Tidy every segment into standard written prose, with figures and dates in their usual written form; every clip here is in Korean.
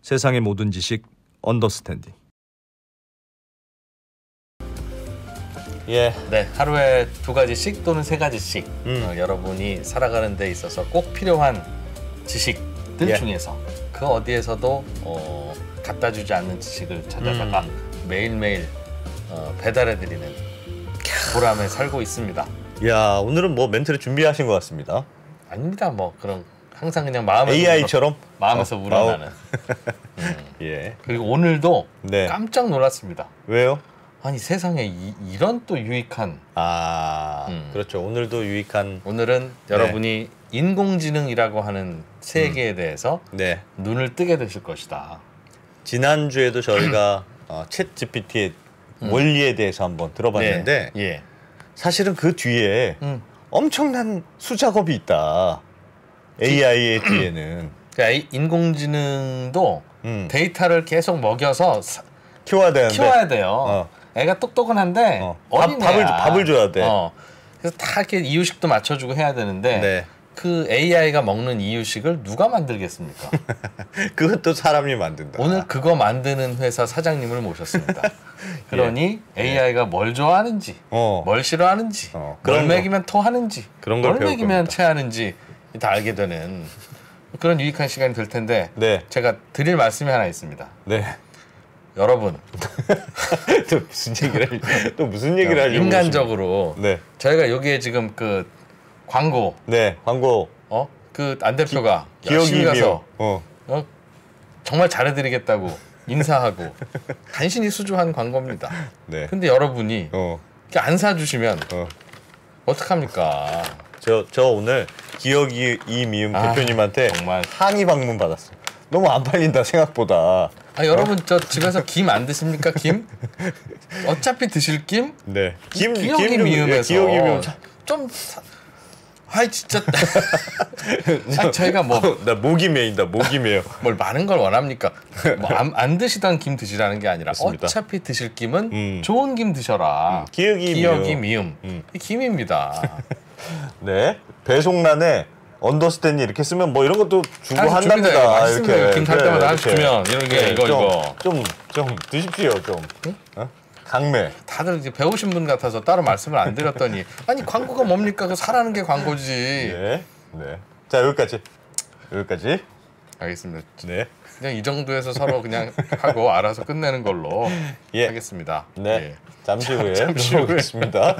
세상의 모든 지식 언더스탠딩. 예, 네, 하루에 2가지씩 또는 3가지씩 여러분이 살아가는 데 있어서 꼭 필요한 지식들 중에서 그 어디에서도 갖다 주지 않는 지식을 찾아다가 매일매일 배달해드리는 보람에 살고 있습니다. 야, 오늘은 뭐 멘트를 준비하신 것 같습니다. 아닙니다. 뭐 그런 항상 그냥 AI처럼 마음에서 우러나는. 예. 그리고 오늘도 깜짝 놀랐습니다. 왜요? 아니 세상에 이런 또 유익한 그렇죠. 오늘도 유익한. 오늘은 여러분이 인공지능이라고 하는 세계에 대해서 눈을 뜨게 되실 것이다. 지난주에도 저희가 챗 GPT의 원리에 대해서 한번 들어봤는데 사실은 그 뒤에 엄청난 수작업이 있다. AI의 뒤에는. 그러니까 인공지능도 데이터를 계속 먹여서 키워야 되는데. 키워야 돼요. 애가 똑똑은 한데 밥을 줘야 돼. 그래서 다 이렇게 이유식도 맞춰주고 해야 되는데 그 AI가 먹는 이유식을 누가 만들겠습니까? 그것도 사람이 만든다. 오늘 그거 만드는 회사 사장님을 모셨습니다. 그러니 AI가 뭘 좋아하는지, 뭘 싫어하는지, 뭘 먹이면 토하는지, 뭘 먹이면 체하는지 다 알게 되는 그런 유익한 시간이 될 텐데 제가 드릴 말씀이 하나 있습니다. 여러분 또 무슨 얘기를 하려고 인간적으로 저희가 여기에 지금 그 광고 그 안 대표가 열심히 가서 정말 잘해드리겠다고 인사하고 간신히 수주한 광고입니다. 근데 여러분이 안 사주시면 어떡합니까? 저 오늘 기억이 미음 대표님한테 정말 항의 방문 받았어요. 너무 안 팔린다 생각보다. 여러분 저 집에서 김 안 드십니까? 김? 어차피 드실 김? 기억이 미음에서 기억이 미음 좀 진짜 저희가 나 목이 메인다. 목이 메요. 뭘 많은 걸 원합니까? 뭐 안 드시던 김 드시라는 게 아니라 맞습니다. 어차피 드실 김은 좋은 김 드셔라. 기억이 미음. 김입니다. 배송란에 언더스탠딩 이렇게 쓰면 뭐 이런 것도 주고 한답니다. 이렇게 김 살 때마다 주면 이런 게 이거 좀 드십시오 좀. 강매. 다들 이제 배우신 분 같아서 따로 말씀을 안 드렸더니 아니 광고가 뭡니까? 그 사라는 게 광고지. 자 여기까지. 알겠습니다. 그냥 이 정도에서 서로 그냥 하고 알아서 끝내는 걸로 하겠습니다. 잠시 후에 들어보겠습니다.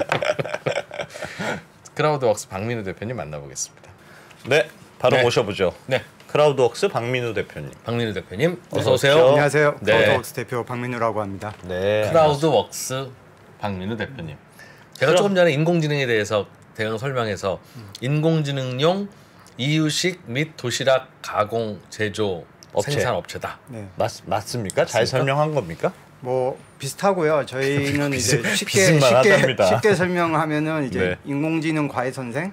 크라우드웍스 박민우 대표님 만나보겠습니다. 바로 모셔보죠. 크라우드웍스 박민우 대표님. 박민우 대표님 어서 오세요. 안녕하세요. 크라우드웍스 대표 박민우라고 합니다. 크라우드웍스 박민우 대표님. 제가 조금 전에 인공지능에 대해서 대강 설명해서 인공지능용 이유식 및 도시락 가공 제조 생산 업체다. 맞습니까? 잘 설명한 겁니까? 뭐 비슷하고요. 저희는 이제 쉽게 설명하면은 이제 인공지능 과외 선생.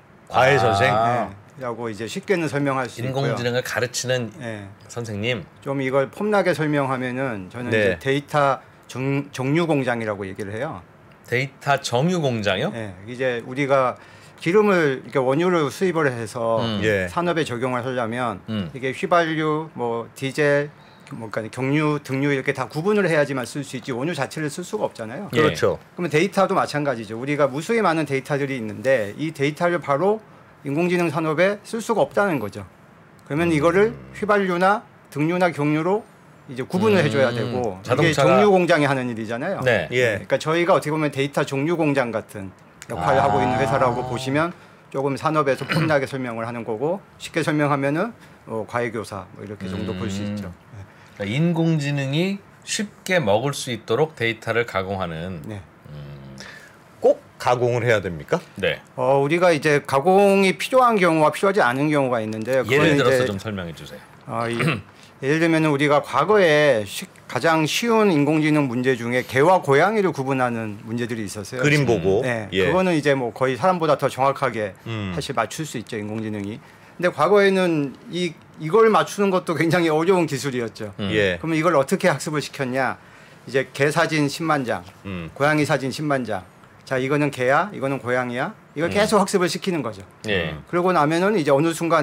라고 이제 쉽게는 설명할 수 있고요. 인공지능을 가르치는 선생님. 좀 이걸 폼나게 설명하면은 저는 이제 데이터 정유 공장이라고 얘기를 해요. 데이터 정유 공장이요? 이제 우리가 기름을 이렇게 원유를 수입을 해서 산업에 적용을 하려면 이게 휘발유, 뭐 디젤, 그러니까 경유, 등유 이렇게 다 구분을 해야지만 쓸 수 있지 원유 자체를 쓸 수가 없잖아요. 그렇죠. 그러면 데이터도 마찬가지죠. 우리가 무수히 많은 데이터들이 있는데 이 데이터를 바로 인공지능 산업에 쓸 수가 없다는 거죠. 그러면 이거를 휘발유나 등유나 경유로 이제 구분을 해줘야 되고 이게 정유 공장이 하는 일이잖아요. 그러니까 저희가 어떻게 보면 데이터 정유 공장 같은 역할을 하고 있는 회사라고 보시면 조금 산업에서 폼나게 설명을 하는 거고 쉽게 설명하면은 과외교사 뭐 이렇게 정도 볼 수 있죠. 그러니까 인공지능이 쉽게 먹을 수 있도록 데이터를 가공하는. 꼭 가공을 해야 됩니까? 우리가 이제 가공이 필요한 경우와 필요하지 않은 경우가 있는데요. 예를 들어서 좀 설명해 주세요. 예를 들면 우리가 과거에 가장 쉬운 인공지능 문제 중에 개와 고양이를 구분하는 문제들이 있었어요. 그림 보고. 그거는 이제 뭐 거의 사람보다 더 정확하게 사실 맞출 수 있죠, 인공지능이. 근데 과거에는 이걸 맞추는 것도 굉장히 어려운 기술이었죠. 그러면 이걸 어떻게 학습을 시켰냐? 이제 개 사진 10만 장, 고양이 사진 10만 장. 자, 이거는 개야, 이거는 고양이야. 이걸 계속 학습을 시키는 거죠. 그러고 나면은 이제 어느 순간에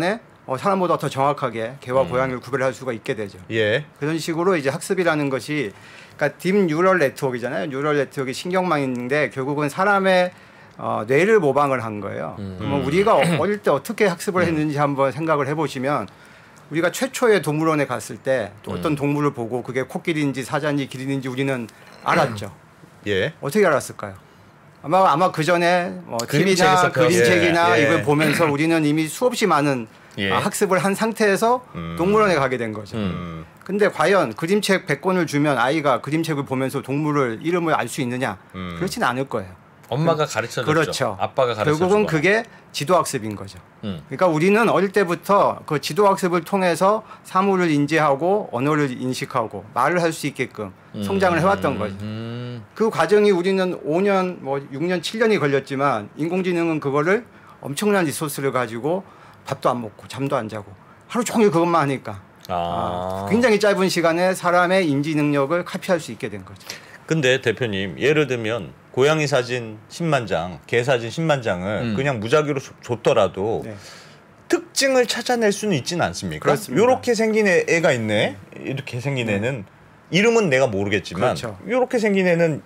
사람보다 더 정확하게 개와 고양이를 구별할 수가 있게 되죠. 예. 그런 식으로 이제 학습이라는 것이 그러니까 딥 뉴럴 네트워크잖아요. 뉴럴 네트워크 신경망인데 결국은 사람의 뇌를 모방을 한 거예요. 그러면 우리가 어릴 때 어떻게 학습을 했는지 한번 생각을 해보시면 우리가 최초의 동물원에 갔을 때 또 어떤 동물을 보고 그게 코끼리인지 사자인지 기린인지 우리는 알았죠. 예. 어떻게 알았을까요? 아마 그 전에 TV나 그림책이나 이걸 보면서 우리는 이미 수없이 많은 학습을 한 상태에서 동물원에 가게 된 거죠. 근데 과연 그림책 100권을 주면 아이가 그림책을 보면서 동물을 이름을 알 수 있느냐? 그렇지는 않을 거예요. 엄마가 가르쳐줬죠. 그렇죠. 아빠가 가르쳐주고. 결국은 그게 지도학습인 거죠. 그러니까 우리는 어릴 때부터 그 지도학습을 통해서 사물을 인지하고 언어를 인식하고 말을 할 수 있게끔 성장을 해왔던 거죠. 그 과정이 우리는 5년, 6년, 7년이 걸렸지만 인공지능은 그거를 엄청난 리소스를 가지고 밥도 안 먹고 잠도 안 자고 하루 종일 그것만 하니까 굉장히 짧은 시간에 사람의 인지 능력을 카피할 수 있게 된 거죠. 근데 대표님 예를 들면 고양이 사진 10만 장, 개 사진 10만 장을 그냥 무작위로 줬더라도 특징을 찾아낼 수는 있지는 않습니까? 그렇습니다. 이렇게 생긴 애가 있네. 이렇게 생긴 애는 이름은 내가 모르겠지만 이렇게 생긴 애는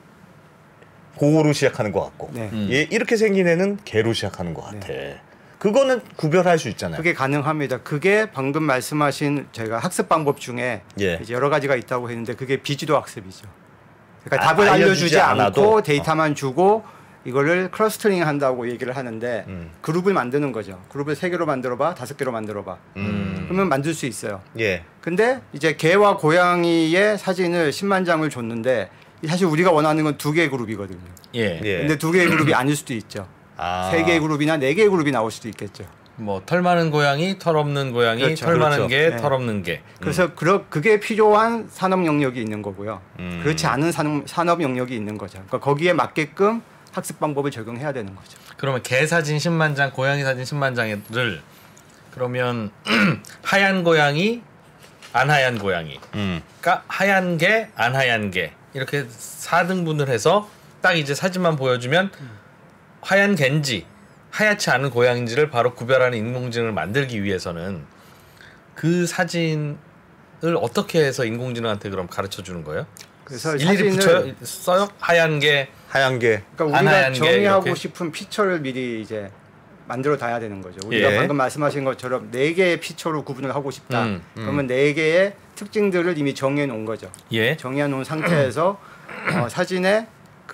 고로 시작하는 것 같고 얘 이렇게 생긴 애는 개로 시작하는 것 같아. 그거는 구별할 수 있잖아요. 그게 가능합니다. 그게 방금 말씀하신 제가 학습 방법 중에 이제 여러 가지가 있다고 했는데 그게 비지도 학습이죠. 그러니까 답을 알려주지 않고 데이터만 주고 이거를 클러스터링 한다고 얘기를 하는데 그룹을 만드는 거죠. 그룹을 3개로 만들어봐, 5개로 만들어봐. 그러면 만들 수 있어요. 근데 이제 개와 고양이의 사진을 10만 장을 줬는데 사실 우리가 원하는 건 2개의 그룹이거든요. 근데 2개의 그룹이 아닐 수도 있죠. 3개의 그룹이나 4개의 그룹이 나올 수도 있겠죠. 뭐 털 많은 고양이, 털 없는 고양이, 털 많은 개, 털 없는 개. 그래서 그게 필요한 산업 영역이 있는 거고요. 그렇지 않은 산업 영역이 있는 거죠. 그러니까 거기에 맞게끔 학습 방법을 적용해야 되는 거죠. 그러면 개 사진 10만 장, 고양이 사진 10만 장을 그러면 하얀 고양이, 안 하얀 고양이, 그러니까 하얀 개, 안 하얀 개 이렇게 4등분을 해서 딱 이제 사진만 보여주면 하얀 개인지 하얗지 않은 고양인지를 바로 구별하는 인공지능을 만들기 위해서는 그 사진을 어떻게 해서 인공지능한테 그럼 가르쳐 주는 거예요? 그래서 일일이 써요? 하얀 개. 그러니까 우리가 정의하고 싶은 피처를 미리 이제 만들어 놔야 되는 거죠. 우리가 방금 말씀하신 것처럼 4개의 피처로 구분을 하고 싶다. 그러면 4개의 특징들을 이미 정해 놓은 거죠. 정해 놓은 상태에서 사진의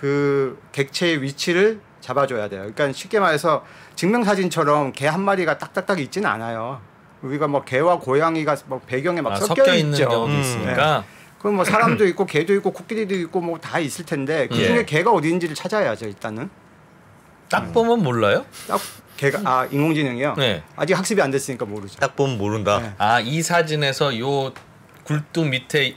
그 객체의 위치를 잡아줘야 돼요. 그러니까 쉽게 말해서 증명사진처럼 개 한 마리가 딱딱딱 있지는 않아요. 우리가 뭐 개와 고양이가 뭐 배경에 막 섞여 있는 경우도 있으니까. 그럼 뭐 사람도 있고 개도 있고 코끼리도 있고 뭐 다 있을 텐데 그 중에 개가 어디 있는지를 찾아야죠. 일단은. 딱 보면 몰라요? 딱 개가 인공지능이요. 아직 학습이 안 됐으니까 모르죠. 딱 보면 모른다. 이 사진에서 요 굴뚝 밑에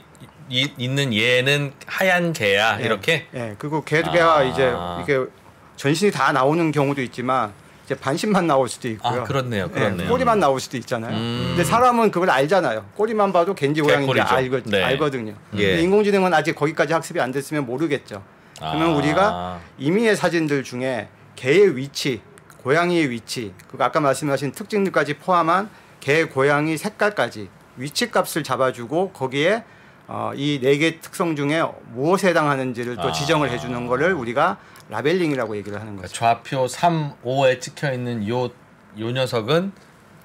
있는 얘는 하얀 개야 이렇게. 그리고 개가 이제 이게 전신이 다 나오는 경우도 있지만 이제 반신만 나올 수도 있고요. 그렇네요. 꼬리만 나올 수도 있잖아요. 근데 사람은 그걸 알잖아요. 꼬리만 봐도 갠지 고양이인지 알거든요. 근데 인공지능은 아직 거기까지 학습이 안 됐으면 모르겠죠. 그러면 우리가 임의의 사진들 중에 개의 위치, 고양이의 위치, 그리고 아까 말씀하신 특징들까지 포함한 개, 고양이 색깔까지 위치 값을 잡아주고 거기에 이 4개 특성 중에 무엇에 해당하는지를 또 지정을 해주는 거를 우리가 라벨링이라고 얘기를 하는 거죠. 좌표 3, 5에 찍혀 있는 요 녀석은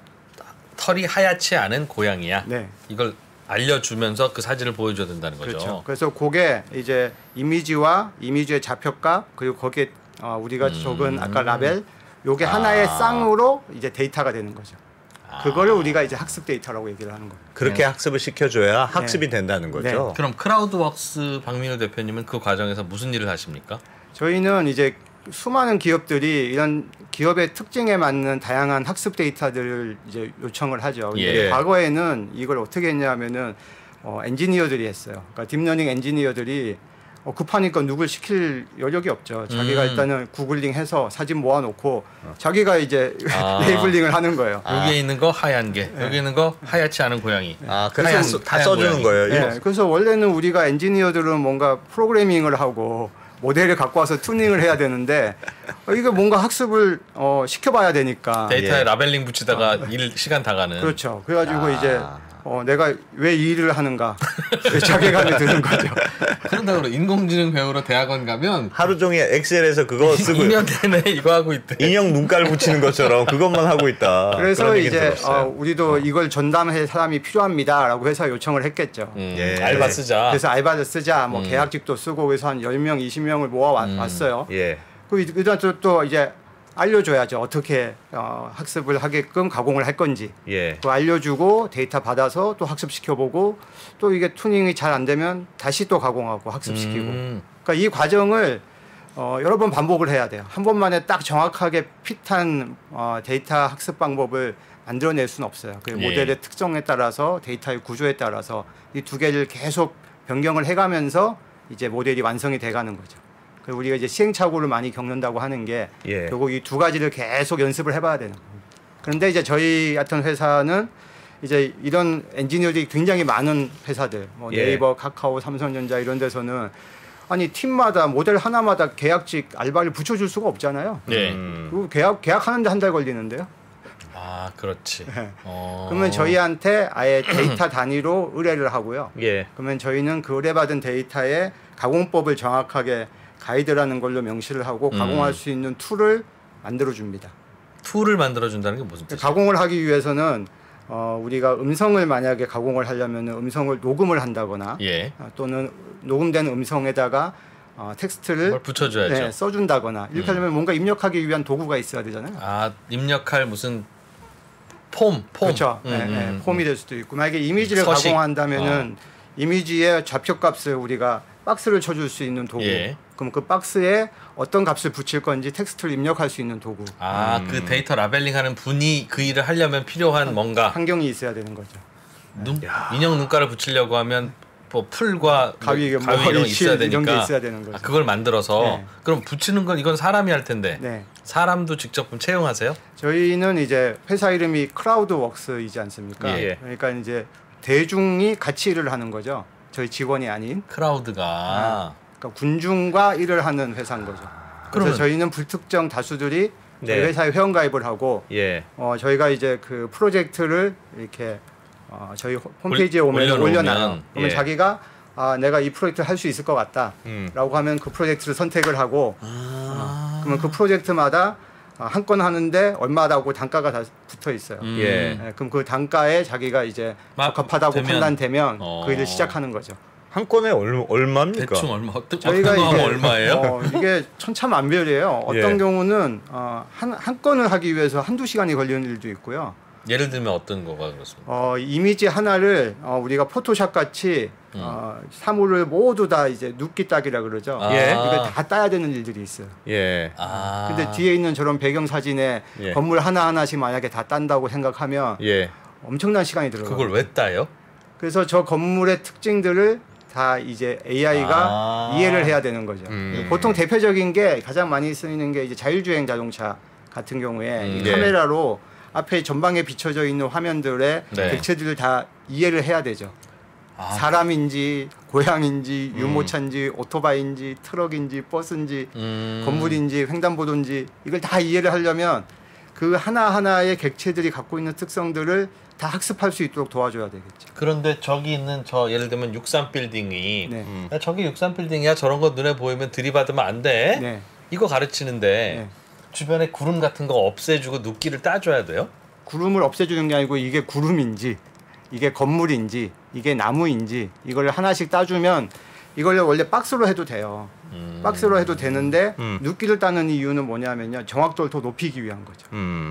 털이 하얗지 않은 고양이야. 이걸 알려주면서 그 사진을 보여줘야 된다는 거죠. 그렇죠. 그래서 그게 이제 이미지와 이미지의 좌표값 그리고 거기에 우리가 적은 아까 라벨 요게 하나의 쌍으로 이제 데이터가 되는 거죠. 그거를 우리가 이제 학습 데이터라고 얘기를 하는 거예요. 그렇게 학습을 시켜줘야 학습이 된다는 거죠. 그럼 크라우드웍스 박민우 대표님은 그 과정에서 무슨 일을 하십니까? 저희는 이제 수많은 기업들이 이런 기업의 특징에 맞는 다양한 학습 데이터들을 이제 요청을 하죠. 과거에는 이걸 어떻게 했냐면은 엔지니어들이 했어요. 그러니까 딥러닝 엔지니어들이 급하니까 누굴 시킬 여력이 없죠. 자기가 일단은 구글링해서 사진 모아놓고 자기가 이제 레이블링을 하는 거예요. 여기에 있는 거 하얀 개, 여기 있는 거 하얗지 않은 고양이. 그래서 다 써주는 거예요. 그래서 원래는 우리가 엔지니어들은 뭔가 프로그래밍을 하고 모델을 갖고 와서 튜닝을 해야 되는데 이게 뭔가 학습을 시켜봐야 되니까 데이터에 라벨링 붙이다가 일 시간 다 가는. 그렇죠. 그래가지고 이제 내가 왜 이 일을 하는가 자괴감이 드는 거죠. 그런다고 인공지능 배우러 대학원 가면 하루 종일 엑셀에서 그거 쓰고 2년 내내 이거 하고 있대. 인형 눈깔 붙이는 것처럼 그것만 하고 있다. 그래서 이제 우리도 이걸 전담할 사람이 필요합니다라고 회사 요청을 했겠죠. 알바 쓰자. 그래서 알바를 쓰자. 뭐 계약직도 쓰고 그래서 한 10명, 20명을 모아 왔어요. 그다음 또 이제 알려줘야죠. 어떻게 학습을 하게끔 가공을 할 건지. 또 알려주고 데이터 받아서 또 학습시켜보고 또 이게 튜닝이 잘 안 되면 다시 또 가공하고 학습시키고. 그러니까 이 과정을 여러 번 반복을 해야 돼요. 한 번만에 딱 정확하게 핏한 데이터 학습 방법을 만들어낼 수는 없어요. 그 모델의 특성에 따라서 데이터의 구조에 따라서 이 두 개를 계속 변경을 해가면서 이제 모델이 완성이 돼가는 거죠. 우리가 이제 시행착오를 많이 겪는다고 하는 게 결국 이 두 가지를 계속 연습을 해봐야 되는 거예요. 그런데 이제 저희 같은 회사는 이제 이런 엔지니어들이 굉장히 많은 회사들, 뭐 네이버, 카카오, 삼성전자 이런 데서는 아니 팀마다 모델 하나마다 계약직 알바를 붙여줄 수가 없잖아요. 그리고 계약하는데 한 달 걸리는데요. 아, 그렇지. 그러면 저희한테 아예 데이터 단위로 의뢰를 하고요. 그러면 저희는 그 의뢰받은 데이터의 가공법을 정확하게 가이드라는 걸로 명시를 하고 가공할 수 있는 툴을 만들어 줍니다. 툴을 만들어 준다는 게 무슨 뜻이에요? 가공을 하기 위해서는 우리가 음성을 만약에 가공을 하려면 음성을 녹음을 한다거나 또는 녹음된 음성에다가 텍스트를 붙여줘야죠. 써준다거나 이렇게 하려면 뭔가 입력하기 위한 도구가 있어야 되잖아요. 아, 입력할 무슨 폼. 그렇죠. 폼이 될 수도 있고 만약에 이미지를 가공한다면은 이미지의 좌표값을 우리가 박스를 쳐줄 수 있는 도구. 그럼 그 박스에 어떤 값을 붙일 건지 텍스트를 입력할 수 있는 도구. 아, 그 데이터 라벨링하는 분이 그 일을 하려면 필요한 뭔가 환경이 있어야 되는 거죠. 인형 눈가를 붙이려고 하면 뭐 풀과 가위 이런 거 있어야 되니까. 이런 게 있어야 되는 거죠. 그걸 만들어서 그럼 붙이는 건 이건 사람이 할 텐데 사람도 직접 채용하세요? 저희는 이제 회사 이름이 크라우드웍스이지 않습니까? 그러니까 이제 대중이 같이 일을 하는 거죠. 저희 직원이 아닌 크라우드가 그러니까 군중과 일을 하는 회사인 거죠. 그래서 저희는 불특정 다수들이 저희 회사에 회원가입을 하고 저희가 이제 그 프로젝트를 이렇게 저희 홈페이지에 올려놔요. 그러면 자기가 내가 이 프로젝트를 할 수 있을 것 같다라고 하면 그 프로젝트를 선택을 하고 그러면 그 프로젝트마다 한 건 하는데 얼마라고 단가가 다 붙어 있어요. 그럼 그 단가에 자기가 이제 적합하다고 판단되면 그 일을 시작하는 거죠. 한 건에 얼마입니까? 대충 얼마? 저희가 이게 얼마예요? 이게 천차만별이에요. 어떤 경우는 한 건을 하기 위해서 한두 시간이 걸리는 일도 있고요. 예를 들면 어떤 거가 그렇습니까? 이미지 하나를 우리가 포토샵 같이 사물을 모두 다 이제 눕기 따기라 그러죠. 이걸 다 따야 되는 일들이 있어요. 근데 뒤에 있는 저런 배경 사진에 건물 하나하나씩 만약에 다 딴다고 생각하면 엄청난 시간이 들어가요. 그걸 왜 따요? 그래서 저 건물의 특징들을 다 이제 AI가 이해를 해야 되는 거죠. 보통 대표적인 게 가장 많이 쓰이는 게 이제 자율주행 자동차 같은 경우에 이 카메라로 앞에 전방에 비춰져 있는 화면들의 객체들을 다 이해를 해야 되죠. 사람인지 고양인지 유모차인지 오토바이인지 트럭인지 버스인지 건물인지 횡단보도인지 이걸 다 이해를 하려면 그 하나하나의 객체들이 갖고 있는 특성들을 다 학습할 수 있도록 도와줘야 되겠죠. 그런데 저기 있는 예를 들면 63빌딩이 저기 63빌딩이야 저런 거 눈에 보이면 들이받으면 안 돼. 이거 가르치는데 주변에 구름 같은 거 없애주고 눕기를 따줘야 돼요? 구름을 없애주는 게 아니고 이게 구름인지 이게 건물인지 이게 나무인지 이걸 하나씩 따주면 이걸 원래 박스로 해도 돼요. 박스로 해도 되는데 눕기를 따는 이유는 뭐냐면요. 정확도를 더 높이기 위한 거죠.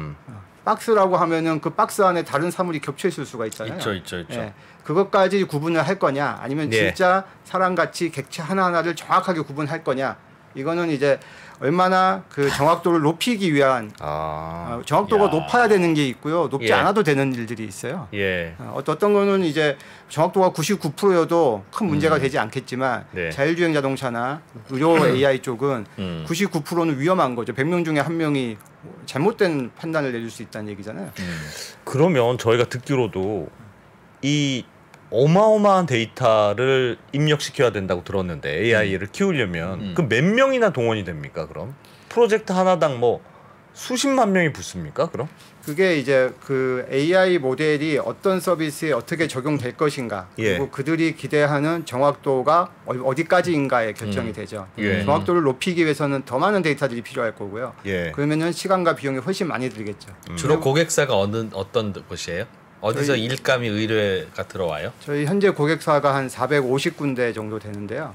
박스라고 하면은 그 박스 안에 다른 사물이 겹쳐 있을 수가 있잖아요. 있죠. 그것까지 구분을 할 거냐 아니면 진짜 사람같이 객체 하나하나를 정확하게 구분할 거냐 이거는 이제 얼마나 그 정확도를 높이기 위한 정확도가 높아야 되는 게 있고요. 높지 않아도 되는 일들이 있어요. 어떤 거는 이제 정확도가 99%여도 큰 문제가 되지 않겠지만 자율주행 자동차나 의료 AI 쪽은 99%는 위험한 거죠. 100명 중에 1명이 잘못된 판단을 내릴 수 있다는 얘기잖아요. 그러면 저희가 듣기로도 이 어마어마한 데이터를 입력시켜야 된다고 들었는데 AI를 키우려면 그 몇 명이나 동원이 됩니까? 그럼 프로젝트 하나당 뭐 수십만 명이 붙습니까? 그럼? 그게 이제 그 AI 모델이 어떤 서비스에 어떻게 적용될 것인가 그리고 그들이 기대하는 정확도가 어디까지인가에 결정이 되죠. 정확도를 높이기 위해서는 더 많은 데이터들이 필요할 거고요. 그러면은 시간과 비용이 훨씬 많이 들겠죠. 주로 고객사가 어떤 곳이에요? 어디서 일감이 의뢰가 들어와요? 저희 현재 고객사가 한 450군데 정도 되는데요.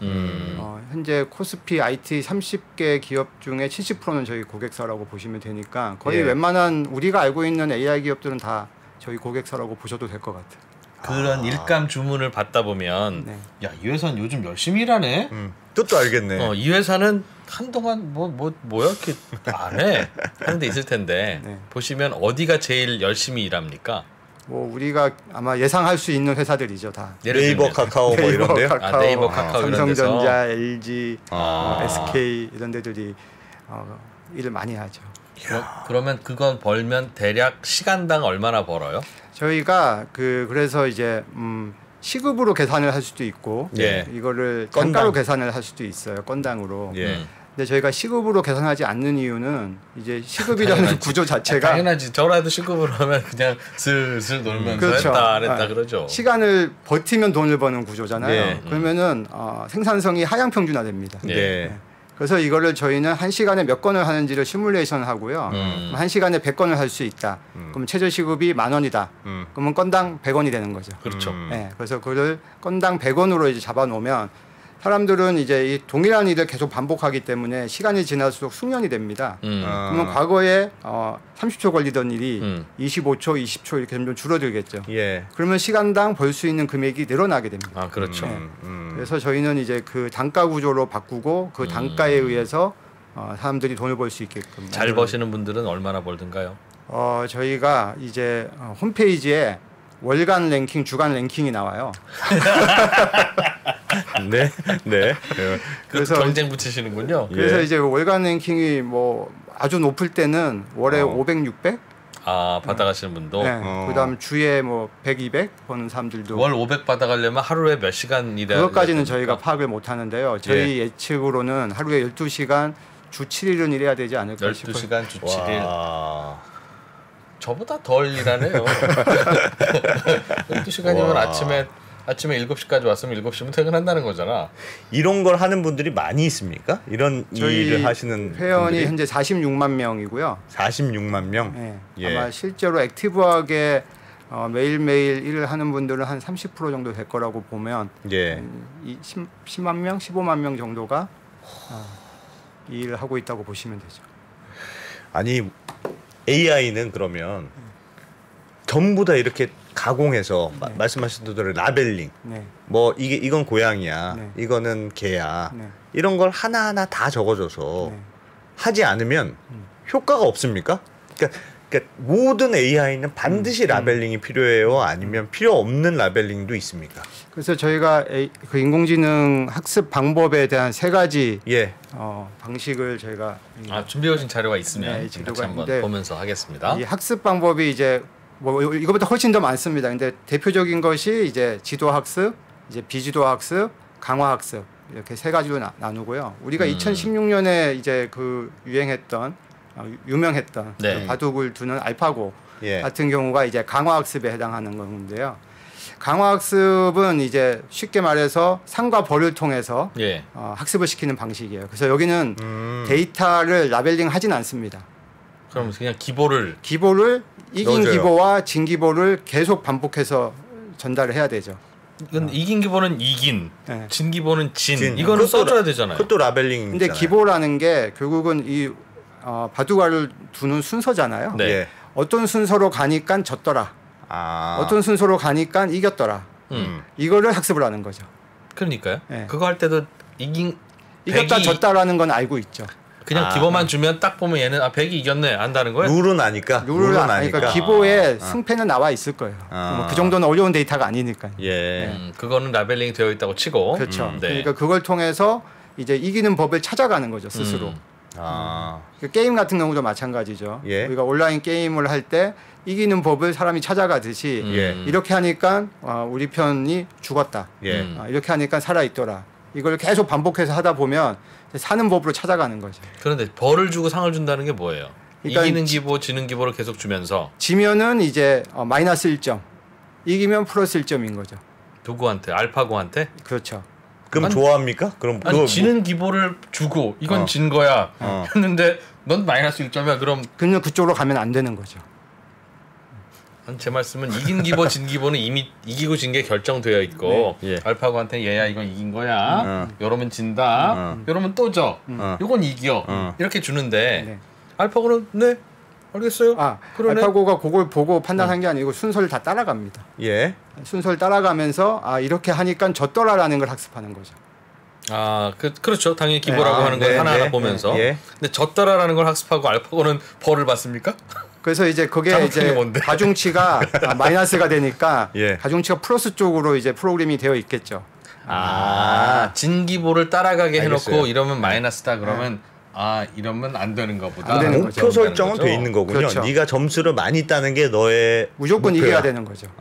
현재 코스피 IT 30개 기업 중에 70%는 저희 고객사라고 보시면 되니까 거의 웬만한 우리가 알고 있는 AI 기업들은 다 저희 고객사라고 보셔도 될 것 같아요. 그런 일감 주문을 받다 보면 야, 이 회사는 요즘 열심히 일하네. 뜻도 알겠네. 이 회사는 한동안 뭐야 이렇게 안 해 하는 데 있을 텐데 보시면 어디가 제일 열심히 일합니까? 뭐 우리가 아마 예상할 수 있는 회사들이죠 다. 네이버, 카카오 뭐 이런데요? 네이버, 카카오 삼성전자, LG, SK 이런 데들이 일을 많이 하죠. 그러면 그건 벌면 대략 시간당 얼마나 벌어요? 저희가 그래서 이제 시급으로 계산을 할 수도 있고 이거를 단가로 계산을 할 수도 있어요. 건당으로. 근데 저희가 시급으로 계산하지 않는 이유는 이제 시급이라는 구조 자체가 당연하지. 저라도 시급으로 하면 그냥 슬슬 놀면서 했다 안 했다 그러죠. 시간을 버티면 돈을 버는 구조잖아요. 그러면은 생산성이 하향 평준화됩니다. 그래서 이거를 저희는 1시간에 몇 건을 하는지를 시뮬레이션 하고요. 1시간에 100건을 할 수 있다. 그럼 최저 시급이 10,000원이다. 그러면 건당 100원이 되는 거죠. 그렇죠. 그래서 그걸 건당 100원으로 이제 잡아 놓으면 사람들은 이제 이 동일한 일을 계속 반복하기 때문에 시간이 지날수록 숙련이 됩니다. 그러면 과거에 30초 걸리던 일이 25초, 20초 이렇게 점점 줄어들겠죠. 그러면 시간당 벌 수 있는 금액이 늘어나게 됩니다. 그렇죠. 그래서 저희는 이제 그 단가 구조로 바꾸고 그 단가에 의해서 사람들이 돈을 벌 수 있게끔. 잘 버시는 분들은 얼마나 벌든가요? 저희가 이제 홈페이지에 월간 랭킹, 주간 랭킹이 나와요. 그래서 경쟁 붙이시는군요. 그래서 이제 월간 랭킹이 뭐 아주 높을 때는 월에 500, 600 받아가시는 분도. 그다음 주에 뭐 100, 200 버는 사람들도. 월 500 받아가려면 하루에 몇 시간 일해야? 그것까지는 저희가 파악을 못 하는데요. 저희 예측으로는 하루에 12시간 주 7일은 일해야 되지 않을까 싶어요. 12시간 주 7일. 저보다 덜 일하네요. 12시간이면 아침에 7시까지 왔으면 7시면 퇴근한다는 거잖아. 이런 걸 하는 분들이 많이 있습니까? 이런 일을 하시는 회원이 분들이? 현재 46만 명이고요. 46만 명? 아마 실제로 액티브하게 매일매일 일을 하는 분들은 한 30% 정도 될 거라고 보면 10만 명, 15만 명 정도가 이 일을 하고 있다고 보시면 되죠. 아니 AI는 그러면 전부 다 이렇게 가공해서 말씀하신 대로 라벨링 뭐 이건 고양이야 이거는 개야 이런 걸 하나하나 다 적어줘서 하지 않으면 효과가 없습니까? 그러니까 모든 AI는 반드시 라벨링이 필요해요? 아니면 필요 없는 라벨링도 있습니까? 그래서 저희가 그 인공지능 학습 방법에 대한 3가지 방식을 저희가 준비해 오신 자료가 있으면 같이 한번 보면서 하겠습니다. 이 학습 방법이 이제 뭐 이거보다 훨씬 더 많습니다. 근데 대표적인 것이 이제 지도 학습, 이제 비지도 학습, 강화 학습 이렇게 3가지로 나누고요. 우리가 2016년에 이제 그 유명했던 그 바둑을 두는 알파고 같은 경우가 이제 강화 학습에 해당하는 건데요. 강화 학습은 이제 쉽게 말해서 상과 벌을 통해서 학습을 시키는 방식이에요. 그래서 여기는 데이터를 라벨링 하진 않습니다. 그럼 그냥 기보를 이긴 넣어줘요. 기보와 진 기보를 계속 반복해서 전달을 해야 되죠. 이건 이긴 기보는 이긴, 진 기보는 진. 이거는 써줘야 되잖아요. 그것도 라벨링. 근데 기보라는 게 결국은 이 바둑알을 두는 순서잖아요. 어떤 순서로 가니까 졌더라. 어떤 순서로 가니까 이겼더라. 이거를 학습을 하는 거죠. 그러니까요. 그거 할 때도 이겼다 졌다라는 건 알고 있죠. 그냥 기보만 주면 딱 보면 얘는 100이 이겼네 안다는 거예요? 룰은 아니까. 룰은 아니까 기보에 승패는 나와 있을 거예요. 뭐 그 정도는 어려운 데이터가 아니니까요. 그거는 라벨링이 되어 있다고 치고. 그렇죠. 그러니까 그걸 통해서 이제 이기는 법을 찾아가는 거죠 스스로. 그 게임 같은 경우도 마찬가지죠. 예. 우리가 온라인 게임을 할 때 이기는 법을 사람이 찾아가듯이 이렇게 하니까 우리 편이 죽었다. 이렇게 하니까 살아있더라. 이걸 계속 반복해서 하다 보면 사는 법으로 찾아가는 거죠. 그런데 벌을 주고 상을 준다는 게 뭐예요? 그러니까 이기는 기보, 지는 기보를 계속 주면서 지면은 이제 마이너스 1점, 이기면 플러스 1점인 거죠. 누구한테? 알파고한테? 그렇죠. 그럼 좋아합니까? 그럼 아니, 지는 기보를 주고 이건 진 거야 했는데 넌 마이너스 1점이야. 그럼 그쪽으로 가면 안 되는 거죠. 제 말씀은 이긴 기보, 진 기보는 이미 이기고 진 게 결정되어 있고 알파고한테 얘야 이건 이긴 거야. 요러면 진다. 요러면 또 져. 요건 이겨. 이렇게 주는데 알파고는 네 알겠어요. 그러네. 알파고가 그걸 보고 판단한 게 아니고 순서를 다 따라갑니다. 예. 순서를 따라가면서 이렇게 하니까 졌더라라는 걸 학습하는 거죠. 그렇죠. 당연히 기보라고 하는 걸 하나하나 보면서. 근데 졌더라라는 걸 학습하고 알파고는 벌을 받습니까? 그래서 이제 그게 이제 가중치가 마이너스가 되니까 가중치가 플러스 쪽으로 이제 프로그램이 되어 있겠죠. 진 기보를 따라가게 해놓고 이러면 마이너스다 그러면 이러면 안 되는 거보다. 안 되는 목표 설정은 돼 있는 거군요. 그렇죠. 네가 점수를 많이 따는 게 너의 무조건 목표야. 이겨야 되는 거죠.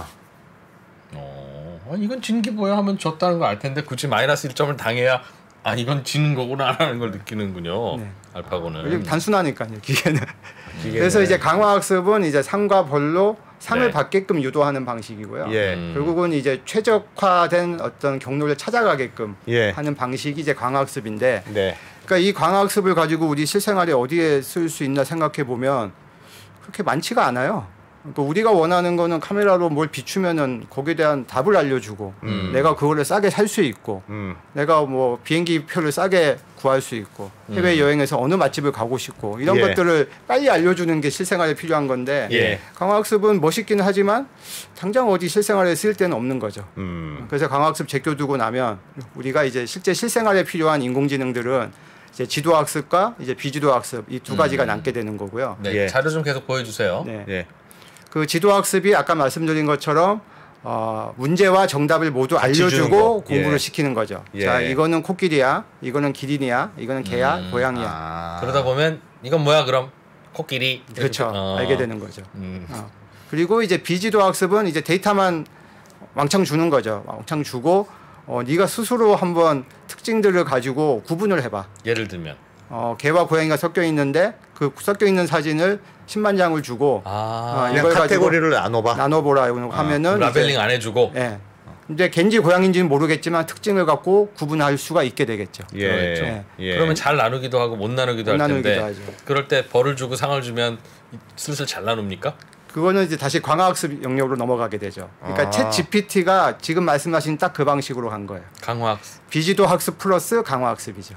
이건 진 기보야 하면 졌다는 거 알 텐데 굳이 마이너스 1점을 당해야 이건 지는 거구나 하는 걸 느끼는군요. 알파고는. 단순하니까요, 기계는. 그래서 이제 강화학습은 이제 상과 벌로 상을 받게끔 유도하는 방식이고요. 결국은 이제 최적화된 어떤 경로를 찾아가게끔 하는 방식이 이제 강화학습인데, 그러니까 이 강화학습을 가지고 우리 실생활에 어디에 쓸 수 있나 생각해 보면 그렇게 많지가 않아요. 그러니까 우리가 원하는 거는 카메라로 뭘 비추면은 거기에 대한 답을 알려주고 내가 그거를 싸게 살 수 있고 내가 뭐 비행기 표를 싸게 구할 수 있고 해외 여행에서 어느 맛집을 가고 싶고 이런 것들을 빨리 알려주는 게 실생활에 필요한 건데 강화학습은 멋있기는 하지만 당장 어디 실생활에 쓸 때는 없는 거죠. 그래서 강화학습 제껴두고 나면 우리가 이제 실제 실생활에 필요한 인공지능들은 이제 지도학습과 이제 비지도학습 이 두 가지가 남게 되는 거고요. 자료 좀 계속 보여주세요. 그 지도학습이 아까 말씀드린 것처럼 문제와 정답을 모두 알려주고 공부를 시키는 거죠. 자, 이거는 코끼리야, 이거는 기린이야, 이거는 개야, 고양이야. 그러다 보면 이건 뭐야 그럼 코끼리. 그렇죠. 알게 되는 거죠. 그리고 이제 비지도학습은 이제 데이터만 왕창 주는 거죠. 왕창 주고 네가 스스로 한번 특징들을 가지고 구분을 해봐. 예를 들면 개와 고양이가 섞여 있는데 그 섞여 있는 사진을 10만 장을 주고 이걸 카테고리를 나눠보라 하면은 라벨링 안 해주고. 근데 걘지 고양인지는 모르겠지만 특징을 갖고 구분할 수가 있게 되겠죠. 그렇죠. 그러면 잘 나누기도 하고 못 나누기도 할 텐데 하죠. 그럴 때 벌을 주고 상을 주면 슬슬 잘 나눕니까? 그거는 이제 다시 강화학습 영역으로 넘어가게 되죠. 그러니까 챗 GPT가 지금 말씀하신 딱 그 방식으로 간 거예요. 강화학습. 비지도 학습 플러스 강화학습이죠.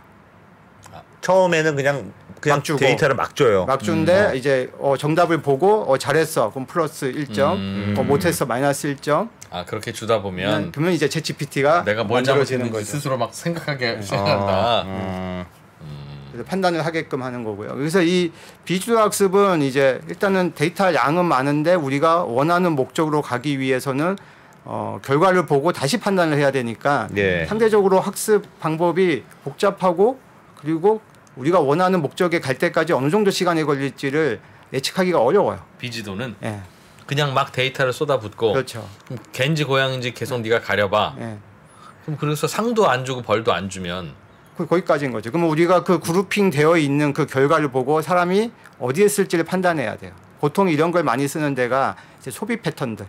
처음에는 그냥 주고, 데이터를 막 줘요. 막 주는데 이제 정답을 보고 잘했어. 그럼 플러스 1점. 못했어. 마이너스 1점. 그렇게 주다 보면 그러면 이제 챗 GPT가 내가 뭘 잘못했는지 스스로 막 생각하게 시작한다. 그래서 판단을 하게끔 하는 거고요. 그래서 이 비주도 학습은 이제 일단은 데이터 양은 많은데 우리가 원하는 목적으로 가기 위해서는 결과를 보고 다시 판단을 해야 되니까 상대적으로 학습 방법이 복잡하고 그리고 우리가 원하는 목적에 갈 때까지 어느 정도 시간이 걸릴지를 예측하기가 어려워요. 비지도는 그냥 막 데이터를 쏟아붓고 그렇죠. 걘지 고양인지 계속 네가 가려봐. 그럼 그래서 상도 안 주고 벌도 안 주면 거기까지인 거죠. 그러면 우리가 그 그룹핑 되어 있는 그 결과를 보고 사람이 어디에 쓸지를 판단해야 돼요. 보통 이런 걸 많이 쓰는 데가 이제 소비 패턴들.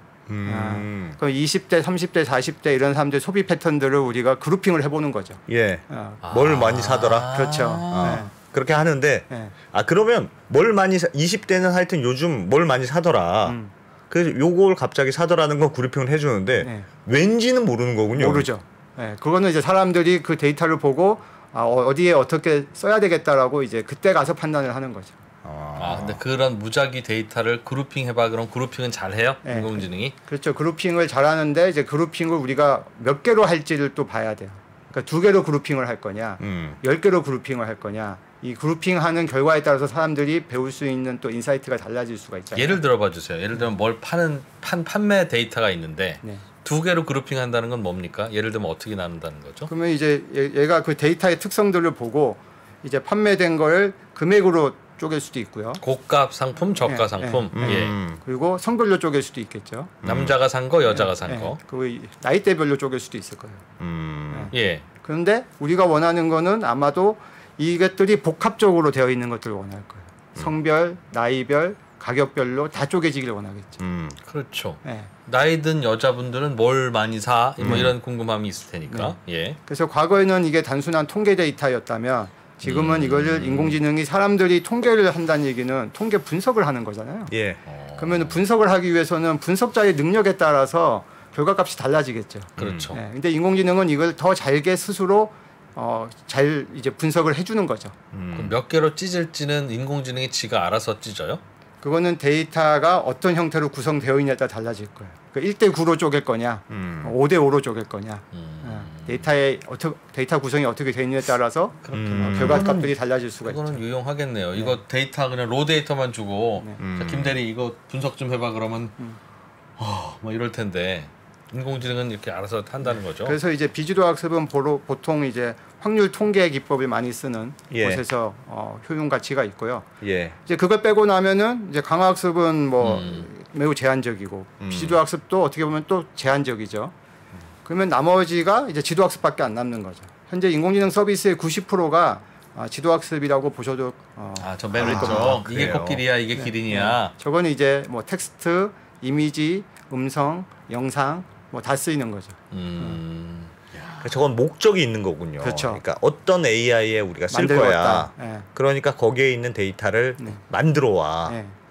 그럼 20대, 30대, 40대 이런 사람들 소비 패턴들을 우리가 그룹핑을 해보는 거죠. 뭘 많이 사더라. 그렇죠. 그렇게 하는데 그러면 뭘 많이 20대는 하여튼 요즘 뭘 많이 사더라. 그래서 요걸 갑자기 사더라는 건 그룹핑을 해주는데 왠지는 모르는 거군요. 모르죠. 그거는 이제 사람들이 그 데이터를 보고 어디에 어떻게 써야 되겠다라고 이제 그때 가서 판단을 하는 거죠. 근데 그런 무작위 데이터를 그룹핑 해봐. 그럼 그룹핑은 잘 해요? 인공지능이? 그렇죠. 그룹핑을 잘하는데 이제 그룹핑을 우리가 몇 개로 할지를 또 봐야 돼요. 그러니까 2개로 그룹핑을 할 거냐, 10개로 그룹핑을 할 거냐. 이 그룹핑하는 결과에 따라서 사람들이 배울 수 있는 또 인사이트가 달라질 수가 있잖아요. 예를 들어봐 주세요. 예를 들면 뭘 판매 데이터가 있는데 2개로 그룹핑한다는 건 뭡니까? 예를 들면 어떻게 나눈다는 거죠? 그러면 이제 얘가 그 데이터의 특성들을 보고 이제 판매된 걸 금액으로 쪼갤 수도 있고요. 고가 상품, 저가 상품. 예. 그리고 성별로 쪼갤 수도 있겠죠. 남자가 산 거, 여자가 산 거. 그리고 나이대별로 쪼갤 수도 있을 거예요. 예. 그런데 우리가 원하는 거는 아마도 이것들이 복합적으로 되어 있는 것들을 원할 거예요. 성별, 나이별, 가격별로 다 쪼개지기를 원하겠죠. 그렇죠. 나이든 여자분들은 뭘 많이 사? 뭐 이런 궁금함이 있을 테니까. 예. 그래서 과거에는 이게 단순한 통계 데이터였다면 지금은 이걸 인공지능이 사람들이 통계를 한다는 얘기는 통계 분석을 하는 거잖아요. 예. 그러면 분석을 하기 위해서는 분석자의 능력에 따라서 결과값이 달라지겠죠. 그렇죠. 근데 인공지능은 이걸 더 잘게 스스로 잘 이제 분석을 해주는 거죠. 그럼 몇 개로 찢을지는 인공지능이 지가 알아서 찢어요? 그거는 데이터가 어떤 형태로 구성되어 있냐에 따라 달라질 거예요. 1대9로 쪼갤 거냐, 5대5로 쪼갤 거냐. 데이터 구성이 어떻게 되어 있느냐에 따라서 결과값들이 달라질 수가 있죠. 그거는 유용하겠네요. 이거 데이터 그냥 로 데이터만 주고 자, 김대리 이거 분석 좀 해봐 그러면 뭐 이럴 텐데 인공지능은 이렇게 알아서 한다는 거죠. 그래서 이제 비주도 학습은 보통 이제 확률 통계 기법을 많이 쓰는 곳에서 효용 가치가 있고요. 이제 그걸 빼고 나면은 이제 강화학습은 뭐 매우 제한적이고 비주도 학습도 어떻게 보면 또 제한적이죠. 그러면 나머지가 이제 지도학습밖에 안 남는 거죠. 현재 인공지능 서비스의 90%가 지도학습이라고 보셔도 저 맨 왼쪽 이게 코끼리야 이게 기린이야. 저거는 이제 뭐 텍스트, 이미지, 음성, 영상 뭐 다 쓰이는 거죠. 저건 목적이 있는 거군요. 그렇죠. 그러니까 어떤 AI에 우리가 쓸 거야. 그러니까 거기에 있는 데이터를 만들어 와.